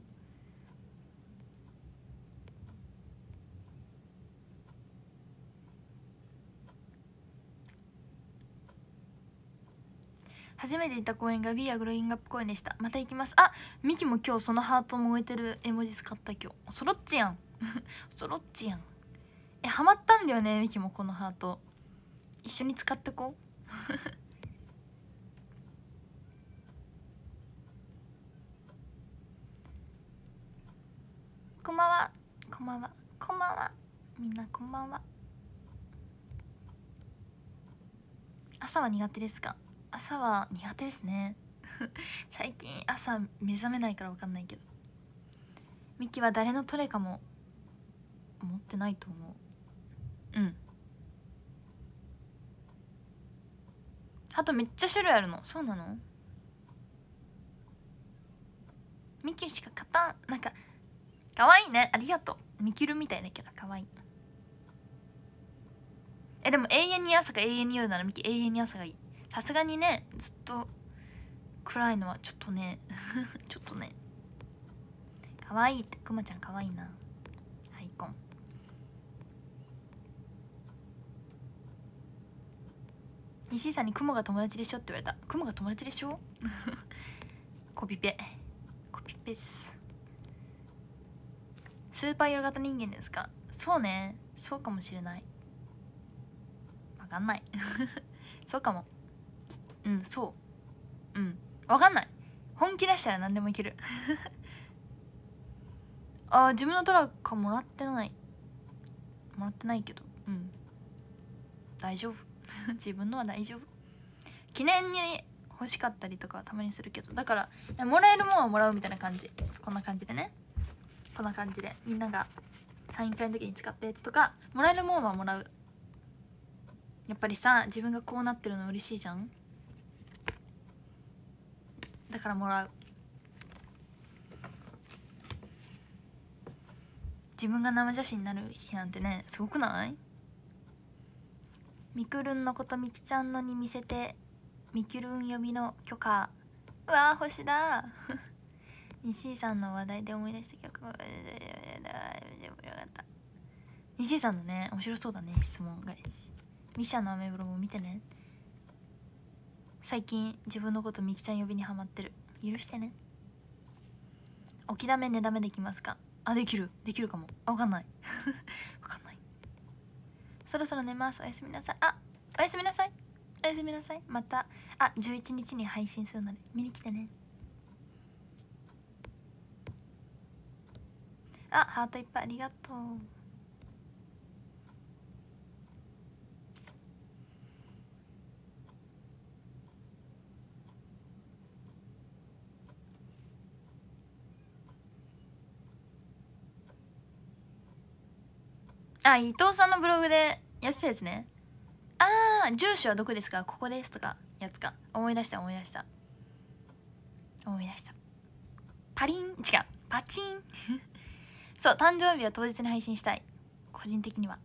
初めて行った公園が B やグローイングアップ公園でした。また行きます。あ、ミキも今日そのハート燃えてる絵文字使った今日。そろっちやんそろっちやん。え、ハマったんだよねミキもこのハート。一緒に使ってこうこんばんは、こんばんは、こんばんは。みんなこんばんは。朝は苦手ですか。朝は苦手ですね最近朝目覚めないから分かんないけど、ミキは誰のトレカも持ってないと思う。うん。あとめっちゃ種類あるの。そうなの。ミキしか勝たん。なんかかわいいね、ありがとう。ミキルみたいだけどかわいい。え、でも永遠に朝か永遠に夜ならミキ永遠に朝がいい。さすがにねずっと暗いのはちょっとねちょっとね。かわいいって、くまちゃんかわいいな。アイコン。西井さんにクモが友達でしょって言われた。クモが友達でしょコピペコピペっす。スーパー夜型人間ですか。そうね、そうかもしれない。わかんないそうかも。うん、そううんわかんない。本気出したら何でもいけるあー、自分のトラカもらってないもらってないけど、うん大丈夫自分のは大丈夫。記念に欲しかったりとかはたまにするけど、だからもらえるもんはもらうみたいな感じ。こんな感じでね、こんな感じでみんながサイン会の時に使ったやつとかもらえるもんはもらう。やっぱりさ、自分がこうなってるの嬉しいじゃん。だからもらう。自分が生写真になる日なんてね、すごくない？みくるんのことみきちゃんのに見せて、みきるん呼びの許可。うわー星だ西井さんの話題で思い出した曲が西井さんのね、面白そうだね、質問返し。ミシャのアメブロも見てね。最近自分のことみきちゃん呼びにハマってる。許してね。起きだめ寝だめできますか。あ、できるできるかも。あ、分かんない分かんない。そろそろ寝ます。おやすみなさい。あ、おやすみなさい。おやすみなさい。またあじゅういちにちに配信するので見に来てね。あ、ハートいっぱいありがとう。あ、伊藤さんのブログでやってたやつね。あー、住所はどこですか、ここですとかやつか。思い出した思い出した思い出した。パリン、違う、パチンそう、誕生日は当日に配信したい、個人的には。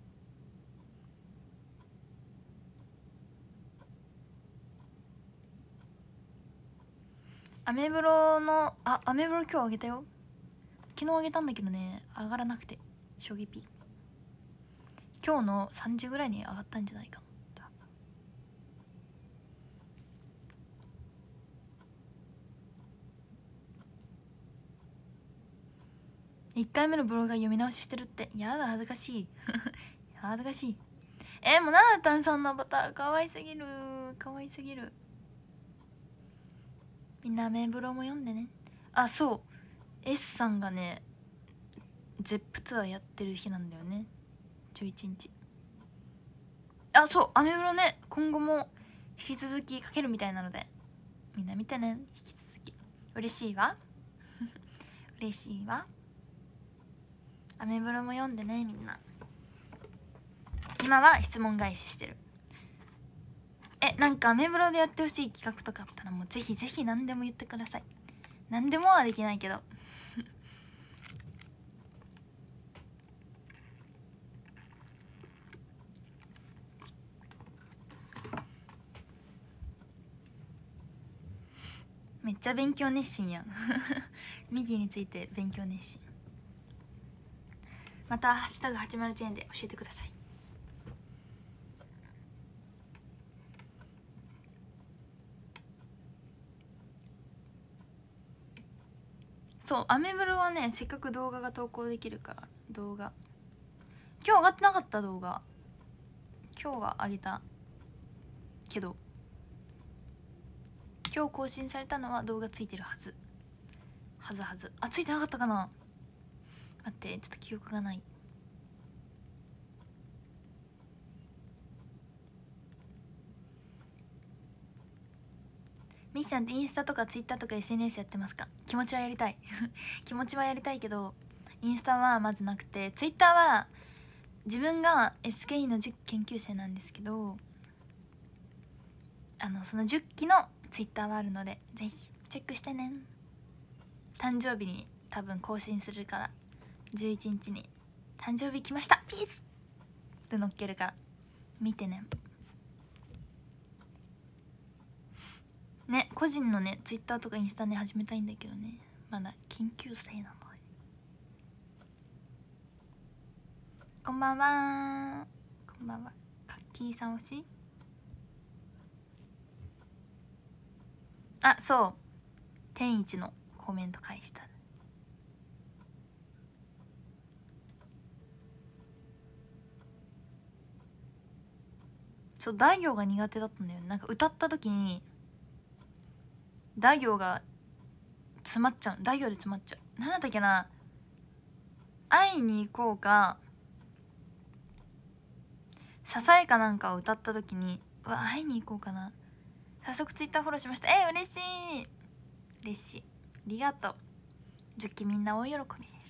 アメブロの、あ、アメブロ今日あげたよ。昨日あげたんだけどね、上がらなくて将棋ピ。今日のさんじぐらいに上がったんじゃないかな。いっかいめのブログが読み直ししてるって。やだ、恥ずかしい恥ずかしい。えー、もうなんだったん、そんなバターかわいすぎる、かわいすぎる。みんなアメブロも読んでね。あ、そう S さんがねゼップツアーやってる日なんだよね、じゅういちにち。あ、そうアメブロね、今後も引き続きかけるみたいなのでみんな見てね。引き続き嬉しいわ嬉しいわ。アメブロも読んでね、みんな。今は質問返ししてる。 え、なんかアメブロでやってほしい企画とかあったらもうぜひぜひ何でも言ってください。何でもはできないけどめっちゃ勉強熱心やんミギについて勉強熱心。またハッシュタグはちまるチェーンで教えてください。そう、アメブロはねせっかく動画が投稿できるから。動画今日上がってなかった。動画今日は上げたけど今日更新されたのは動画ついてるはずはずはずあ、ついてなかったかな。待って、ちょっと記憶がない。みーちゃんってインスタとかツイッターとか エスエヌエス やってますか？気持ちはやりたい気持ちはやりたいけどインスタはまずなくて、ツイッターは自分が エスケーイー のじゅっ研究生なんですけど、あのそのじゅっきのツイッターはあるのでぜひチェックしてね。誕生日に多分更新するから、じゅういちにちに誕生日来ましたピースって乗っけるから見てね。ね、個人のねツイッターとかインスタね始めたいんだけどね、まだ研究生なので。こんばんは。こんばんは。カッキーさん推し。あ、そう天一のコメント返した。そう、大行が苦手だったんだよね。なんか歌った時に大行が詰まっちゃう。大行で詰まっちゃう。なんだったっけな、会いに行こうか支えかなんかを歌った時に、うわ、会いに行こうかな。早速ツイッターフォローしました。えー、嬉しい嬉しい、ありがとう。じゅっきみんな大喜び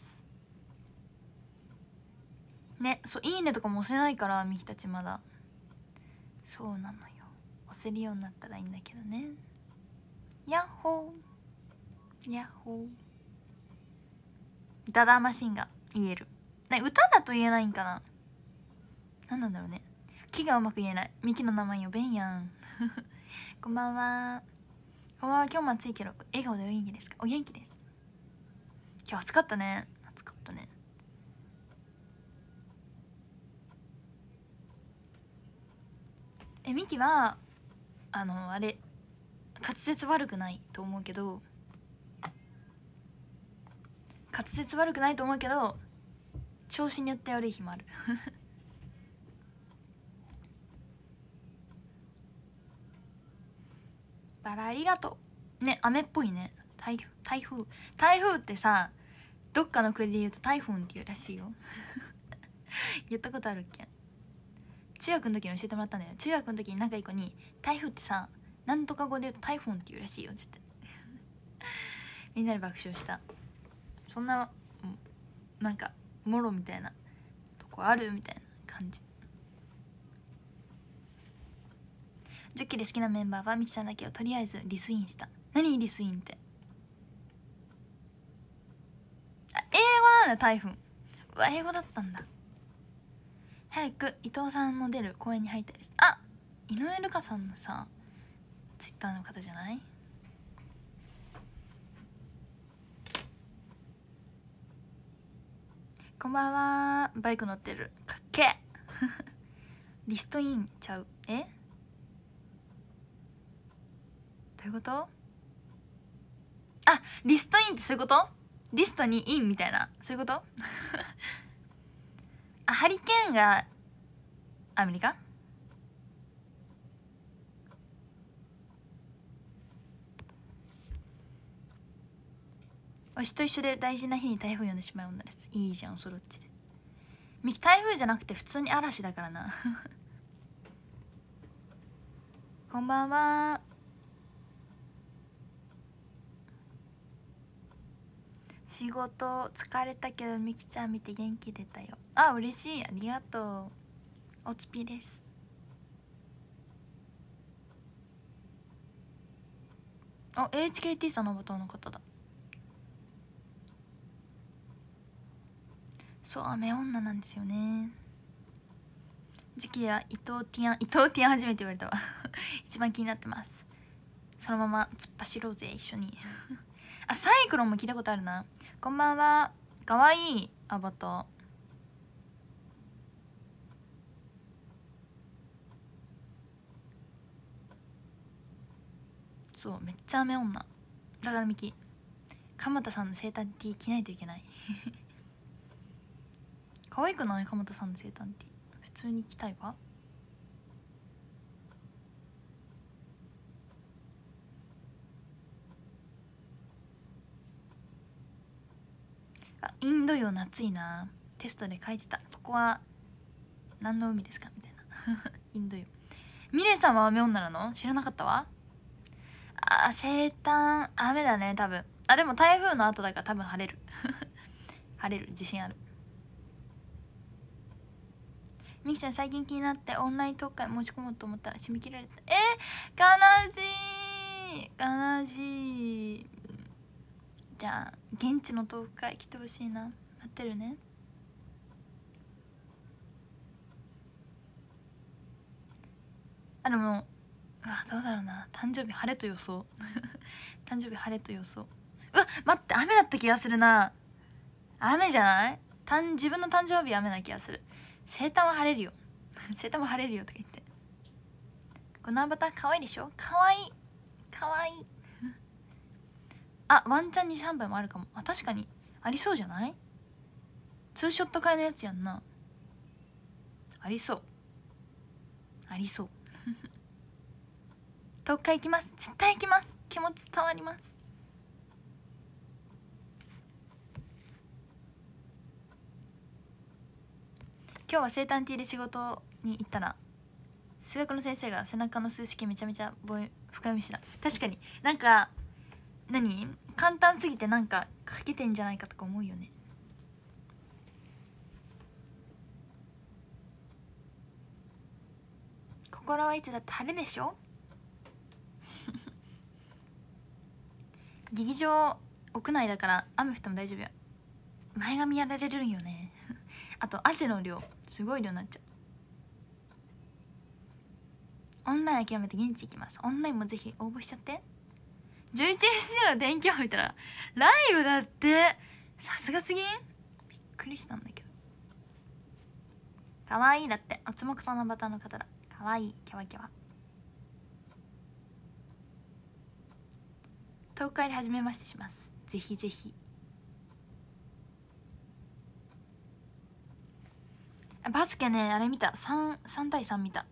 ですね。そう、いいねとかも押せないからミキたちまだ。そうなのよ、押せるようになったらいいんだけどね。ヤッホーヤッホー。ダダマシンが言える。ね、歌だと言えないんかな。なんなんだろうね。木がうまく言えない。ミキの名前呼べんやんこんばんは。こんばんは。今日も暑いけど笑顔でお元気ですか？お元気です。今日暑かったね。暑かったね。え、ミキはあのあれ滑舌悪くないと思うけど滑舌悪くないと思うけど調子によって悪い日もあるバラありがとうね。雨っぽいね。台風台風台風ってさ、どっかの国で言うと台風っていうらしいよ言ったことあるっけ？中学の時に教えてもらったんだよ。中学の時に仲いい子に台風ってさ、なんとか語で言うと台風っていうらしいよっつってみんなで爆笑した。そんななんかもろみたいなとこあるみたいな感じ。じゅっきで好きなメンバーはみきさんだけをとりあえずリスインした。何リスインって？あ、英語なんだ。台風。うわ、英語だったんだ。早く伊藤さんの出る公園に入ったです。あ、井上瑠香さんのさツイッターの方じゃない？こんばんは。バイク乗ってる。かっけリストインちゃう。え、どういうこと？あ、リストインってそういうこと？リストにインみたいな、そういうこと？あ、ハリケーンがアメリカ？推しと一緒で大事な日に台風呼んでしまう女です。いいじゃん、そろっちで。ミキ台風じゃなくて普通に嵐だからなこんばんは。仕事疲れたけどミキちゃん見て元気出たよ。あ、嬉しい、ありがとう。おつぴです。 あ、エイチケーティー さんのアバターの方だ。そう、雨女なんですよね。時期は伊藤ティアン、伊藤ティアン初めて言われたわ一番気になってます。そのまま突っ走ろうぜ一緒にあ、サイクロンも聞いたことあるな。こんばんは。かわいいアバター。そう、めっちゃ雨女だからミキ鎌田さんの生誕 T 着ないといけない可愛くない？鎌田さんの生誕 T 普通に着たいわ。あ、インド洋夏いな。テストで書いてた。ここは何の海ですかみたいなインド洋。ミレイさんは雨女なの？知らなかったわ。あー、生誕雨だね多分。あ、でも台風の後だから多分晴れる晴れる自信ある。ミキさん最近気になってオンライン特会申し込もうと思ったら締め切られた。えー、悲しい悲しい。じゃあ現地のトーク会来てほしいな。待ってるね。あ、でもうわどうだろうな。誕生日晴れと予想誕生日晴れと予想。うわ待って、雨だった気がするな。雨じゃない？たん自分の誕生日雨な気がする。生誕は晴れるよ生誕は晴れるよとか言って。このアバター可愛いでしょ？可愛い可愛いあ、ワンチャンにさんばいもあるかも。あ、確かにありそうじゃない？ツーショット会のやつやんな。ありそうありそう東海行きます。絶対行きます。気持ち伝わります。今日は生誕 T で仕事に行ったら数学の先生が背中の数式めちゃめちゃ深読みしてた。確かになんか何簡単すぎてなんか書けてんじゃないかとか思うよね。心はいつだって晴れでしょ劇場屋内だから雨降っても大丈夫や。前髪やられるんよねあと汗の量すごい量になっちゃう。オンライン諦めて現地行きます。オンラインもぜひ応募しちゃって。じゅういちにちの天気予報見たらライブだって。さすがすぎん？びっくりしたんだけど。かわいいだって。おつもくさんのバターの方だ。かわいいキャワキャワ。東海で初めましてします。ぜひぜひ。バスケね、あれ見た。 3, 3対さん見た。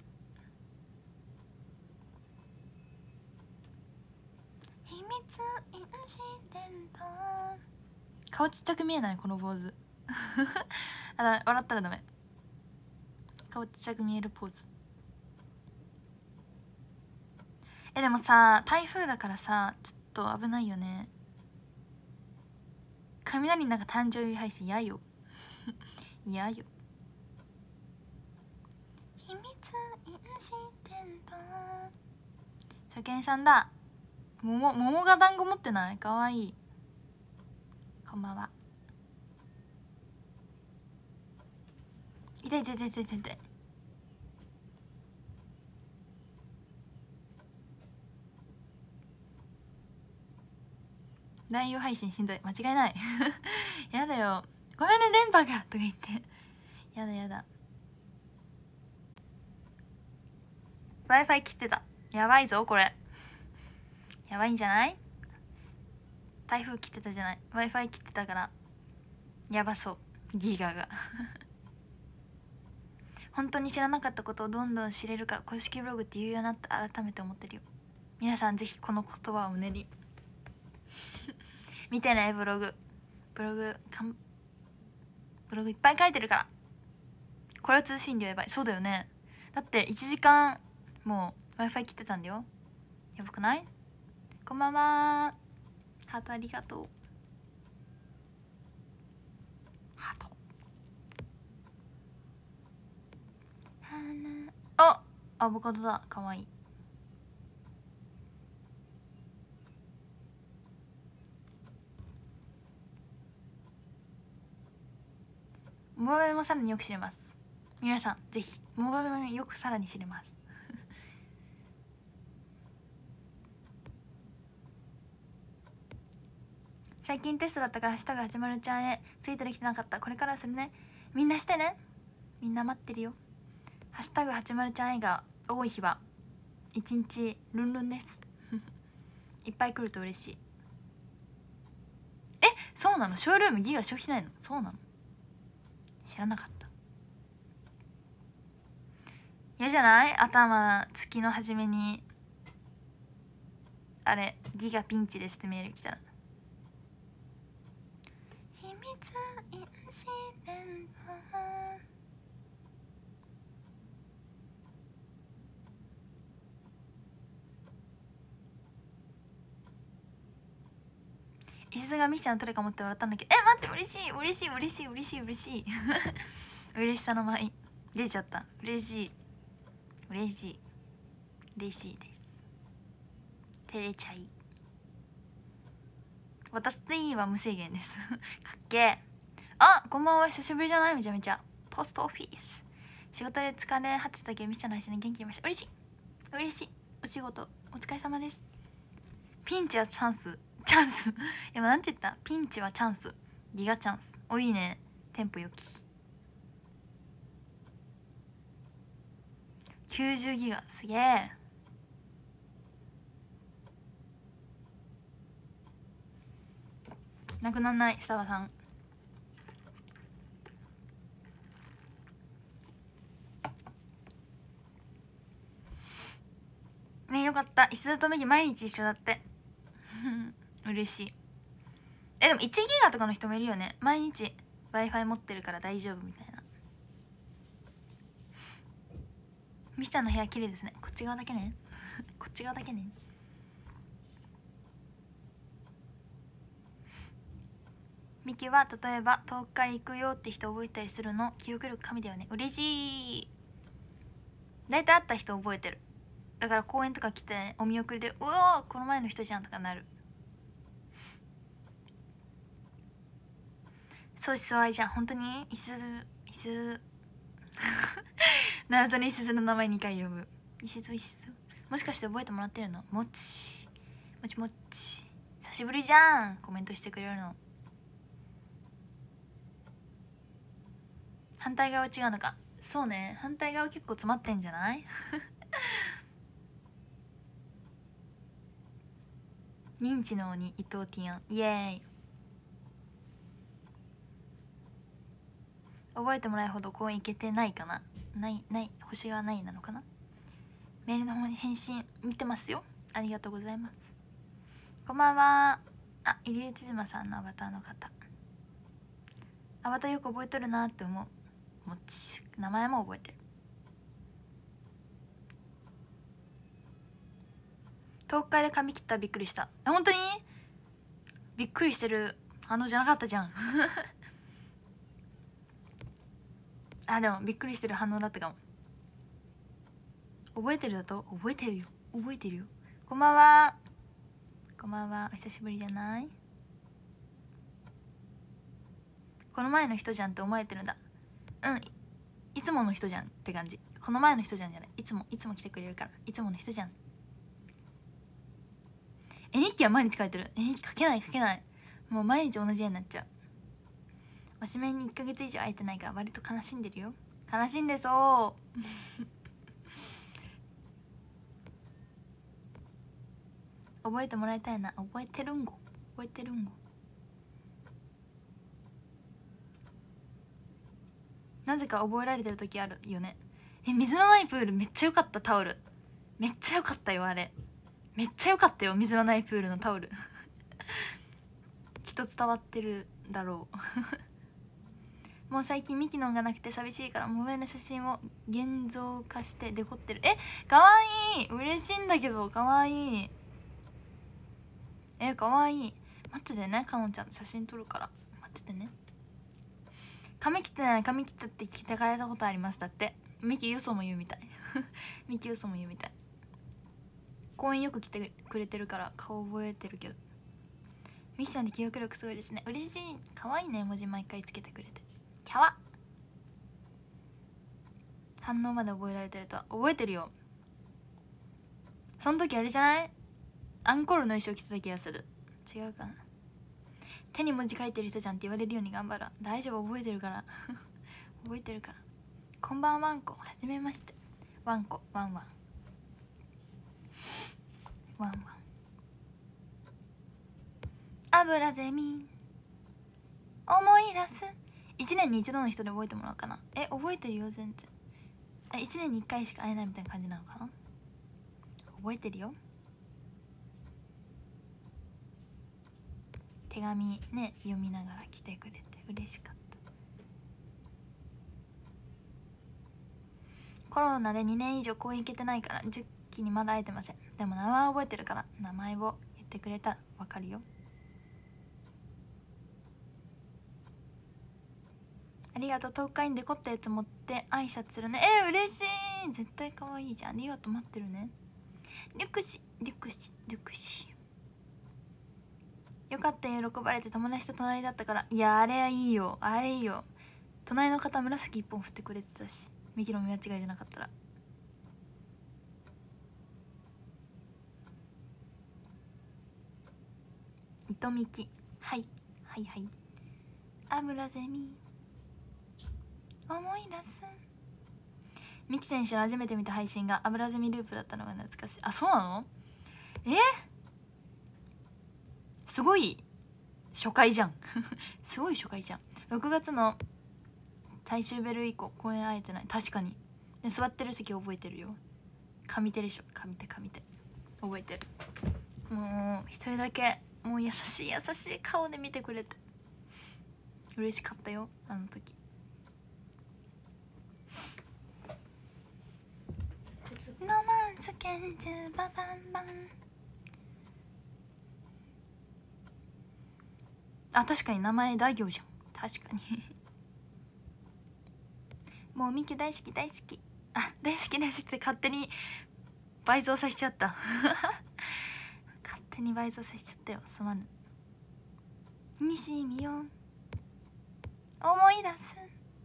秘密インシデント。顔ちっちゃく見えないこの坊主あ、だめ、笑ったらダメ。顔ちっちゃく見えるポーズ。え、でもさ、台風だからさ、ちょっと危ないよね。雷の中誕生日配信嫌よ嫌よ。秘密インシデント。初見さんだ。桃桃が団子持ってない？かわいい。こんばんは。痛い痛い痛い痛い痛い痛い。ライブ配信しんどい。間違いないやだよ。ごめんね電波がとか言ってやだやだ。 Wi-Fi 切ってた。やばいぞこれ。やばいんじゃない？台風切ってたじゃない。 Wi-Fi 切ってたからやばそう。ギガが本当に知らなかったことをどんどん知れるから公式ブログって有用になって改めて思ってるよ。皆さんぜひこの言葉を胸に見てね。ブログブログかんブログいっぱい書いてるから。これは通信量やばい。そうだよね。だっていちじかんもう Wi-Fi 切ってたんだよ。やばくない？こんばんは。ハートありがとう。ハート。あ、アボカドだ。かわいい。 モバメもさらによく知れます。皆さんぜひモバメもよくさらに知れます。最近テストだったから「ハッシュタグはちまるちゃん」へツイートできてなかった。これからするね。みんなしてね。みんな待ってるよ。ハッシュタグはちまるちゃんへが多い日は一日ルンルンです。いっぱい来ると嬉しい。え、そうなの？ショールームギガ消費ないの？そうなの？知らなかった。嫌じゃない？頭月の初めにあれギガピンチですってメール来たら。秘密インシデント。石津がミッションのどれか持ってもらったんだけど、え待って、嬉しい嬉しい嬉しい嬉しい嬉しい嬉しさの舞出ちゃった。嬉しい嬉しい嬉しいです。照れちゃい。私は無制限ですかっけー。あ、こんばんは。久しぶりじゃない？めちゃめちゃ。ポストオフィス仕事で疲れ果てたけどミッションの配信に元気いました。嬉しい嬉しい。お仕事お疲れ様です。ピンチはチャンスチャンス今なんて言った？ピンチはチャンス、ギガチャンス。お、いいね。テンポよき。きゅうじゅうギガすげえ。なくなんないスタバさん。ね、よかった。石田と麦毎日一緒だって嬉しい。え、でもいちギガとかの人もいるよね。毎日 Wi-Fi 持ってるから大丈夫みたいな。ミキちゃんの部屋綺麗ですね。こっち側だけねこっち側だけね。ミキは例えば東海行くよって人覚えたりするの？記憶力神だよね。嬉しい。大体会った人覚えてる。だから公園とか来てお見送りで「うわーこの前の人じゃん」とかなる。そうしそう愛じゃん。本当にいすずいすず謎にいすずの名前にかい呼ぶ。いすずいすずもしかして覚えてもらってるの？もちもちもち久しぶりじゃん。コメントしてくれるの。反対側違うのか。そうね、反対側結構詰まってんじゃない認知の鬼伊藤ティアンイエーイ。覚えてもらえるほど公園行けてないかな。ないない星がないなのかな。メールの方に返信見てますよ。ありがとうございます。こんばんは。あ、入江千島さんのアバターの方。アバターよく覚えとるなって思う。もち名前も覚えてる。東海で髪切ったらびっくりした。え、本当にびっくりしてる反応じゃなかったじゃんあ、でもびっくりしてる反応だったかも。覚えてるだと覚えてるよ覚えてるよ。こんばんは。こんばんは。お久しぶりじゃない？この前の人じゃんって思えてるんだ。うん、いつもの人じゃんって感じ。この前の人じゃんじゃない。いつもいつも来てくれるからいつもの人じゃん。絵日記は毎日書いてる。絵日記書けない書けない。もう毎日同じ絵になっちゃう。おしめにいっかげつ以上会えてないから割と悲しんでるよ。悲しんでそう覚えてもらいたいな。覚えてるんご覚えてるんご。なぜか覚えられてる時あるよね。え、水のないプールめっちゃ良かった。タオルめっちゃ良かったよ。あれめっちゃ良かったよ。水のないプールのタオルきっと伝わってるだろうもう最近ミキノンがなくて寂しいからモバイルの写真を現像化してデコってる。え、かわいい。嬉しいんだけどかわいい。え、かわいい。待っててね、かのんちゃんの写真撮るから待っててね。髪切ってない。髪切ったって聞いてかれたことあります。だってミキ嘘も言うみたいミキ嘘も言うみたい。公園よく来てくれてるから顔覚えてるけど。ミキさんで記憶力すごいですね。嬉しい。かわいいね。文字毎回つけてくれてキャワ。 反応まで覚えられてるとは。覚えてるよ。その時あれじゃない？アンコールの衣装着てた気がする。違うかな。手に文字書いてる人じゃんって言われるように頑張る。大丈夫、覚えてるから覚えてるから。こんばんはんこ、はじめまして。ワンコ、ワンワンワンワン。油ゼミ思い出す。いちねんに一度の人で覚えてもらおうかな。え、覚えてるよ全然。え、いちねんにいっかいしか会えないみたいな感じなのかな。覚えてるよ。手紙ね、読みながら来てくれて嬉しかった。コロナでにねん以上公演行けてないからじゅっきにまだ会えてません。でも名前覚えてるから名前を言ってくれたらわかるよ。ありがとう。東海にデコったやつ持って挨拶するね。えー、嬉しい。絶対可愛いじゃん。ありがとう。待ってるね。リュクシリュクシリュクシ。よかったよ、喜ばれて。友達と隣だったから。いや、あれはいいよ、あれいいよ。隣の方紫一本振ってくれてたし、ミキの見間違いじゃなかったら。糸ミキ、はいはいはい。油ゼミ思い出す。ミキ選手の初めて見た配信が油ゼミループだったのが懐かしい。あ、そうなの？えすごい初回じゃんすごい初回じゃん。ろくがつの最終ベル以降公演会えてない。確かに。で座ってる席覚えてるよ。上手でしょ。上手上手覚えてる。もう一人だけもう優しい優しい顔で見てくれて嬉しかったよ、あの時。ロマンス拳銃ババンバン。あ、確かに名前大行じゃん。確かにもうミキ大好き大好き。あ、大好きですって勝手に倍増させちゃった勝手に倍増させちゃったよ。すまぬ。西見よ思い出す。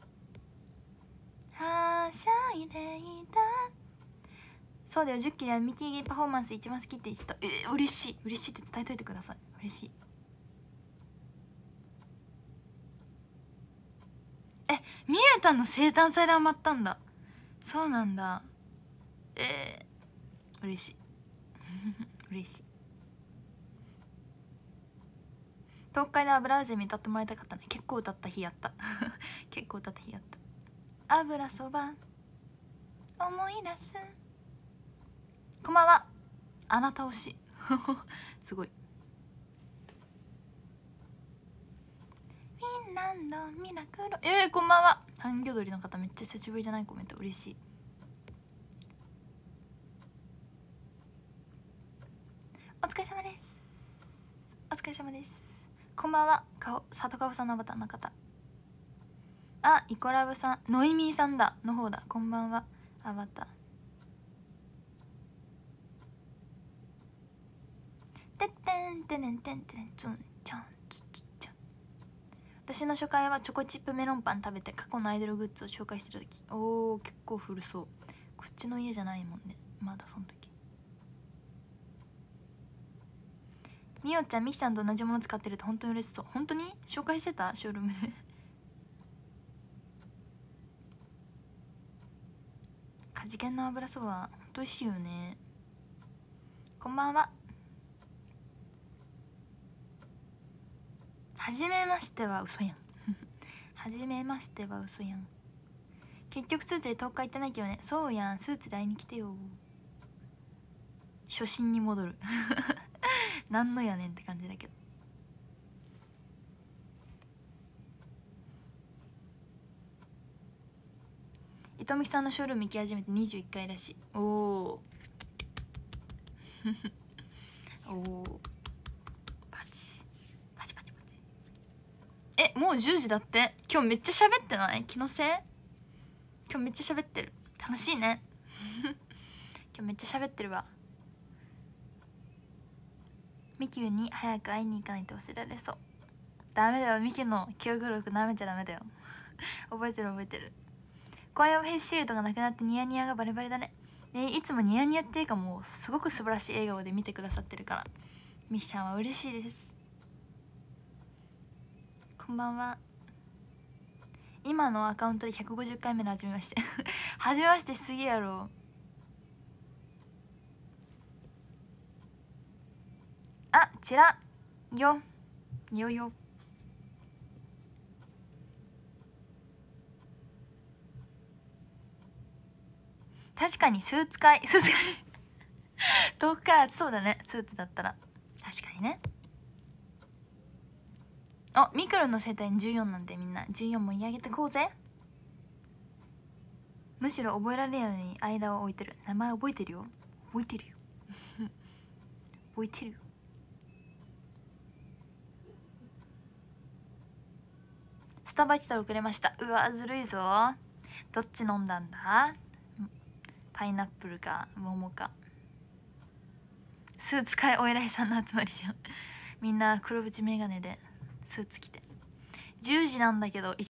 はしゃいでいた。そうだよ、じゅっきでミキパフォーマンス一番好きって言ってた。えー、嬉しい嬉しいって伝えといてください。嬉しい。え、みえたんの生誕祭で余ったんだ。そうなんだ。えー、嬉しい嬉しい。東海で油ゼミ歌ってもらいたかったね。結構歌った日やった結構歌った日やった。油そば思い出す。こんばんは。あなた推しすごい。フィンランドミラクル。えー、こんばんは。半魚鳥の方めっちゃ久しぶりじゃない？コメント嬉しい。お疲れ様です。お疲れ様です。こんばんは。顔里川さんのアバターの方。あ、イコラブさん、ノイミーさんだの方だ。こんばんは。アバターてってんてんてんてんてんつんちゃんつつちゃん。私の初回はチョコチップメロンパン食べて過去のアイドルグッズを紹介してる時。おー、結構古そう。こっちの家じゃないもんね、まだその時。みおちゃん、ミキさんと同じもの使ってると本当に嬉しそう。本当に紹介してたショールームでカジケンの油そば本当美味しいよね。こんばんは。はじめましては嘘やんはじめましては嘘やん。結局スーツでとおか行ってないけどね。そうやん、スーツで会いに来てよ。初心に戻るなんのやねんって感じだけど。糸みきさんのショールーム行き始めてにじゅういっかいらしい。おおおおパチパチパチパチ。え、もうじゅうじだって。今日めっちゃ喋ってない？気のせい？今日めっちゃ喋ってる。楽しいね今日めっちゃ喋ってるわ。ミキューに早く会いに行かないと忘れられそう。ダメだよ、ミキの記憶力なめちゃダメだよ覚えてる覚えてる。 声はフェイスシールドがなくなってニヤニヤがバレバレだね。でいつもニヤニヤっていうかもうすごく素晴らしい笑顔で見てくださってるからみきちゃんは嬉しいです。こんばんは。今のアカウントでひゃくごじゅっかいめの初めまして初めましてしすぎやろ。あ、ちらよよよ。確かにスーツ会スーツ会遠くからそうだね、スーツだったら確かにね。あ、ミクロの生態じゅうよんなんでみんなじゅうよん盛り上げてこうぜ。むしろ覚えられるように間を置いてる。名前覚えてるよ、覚えてるよ覚えてるよ。スタバ来たら遅れました。うわずるいぞ。どっち飲んだんだ。パイナップルか桃か。スーツ買いお偉いさんの集まりじゃんみんな黒縁眼鏡でスーツ着てじゅうじなんだけどい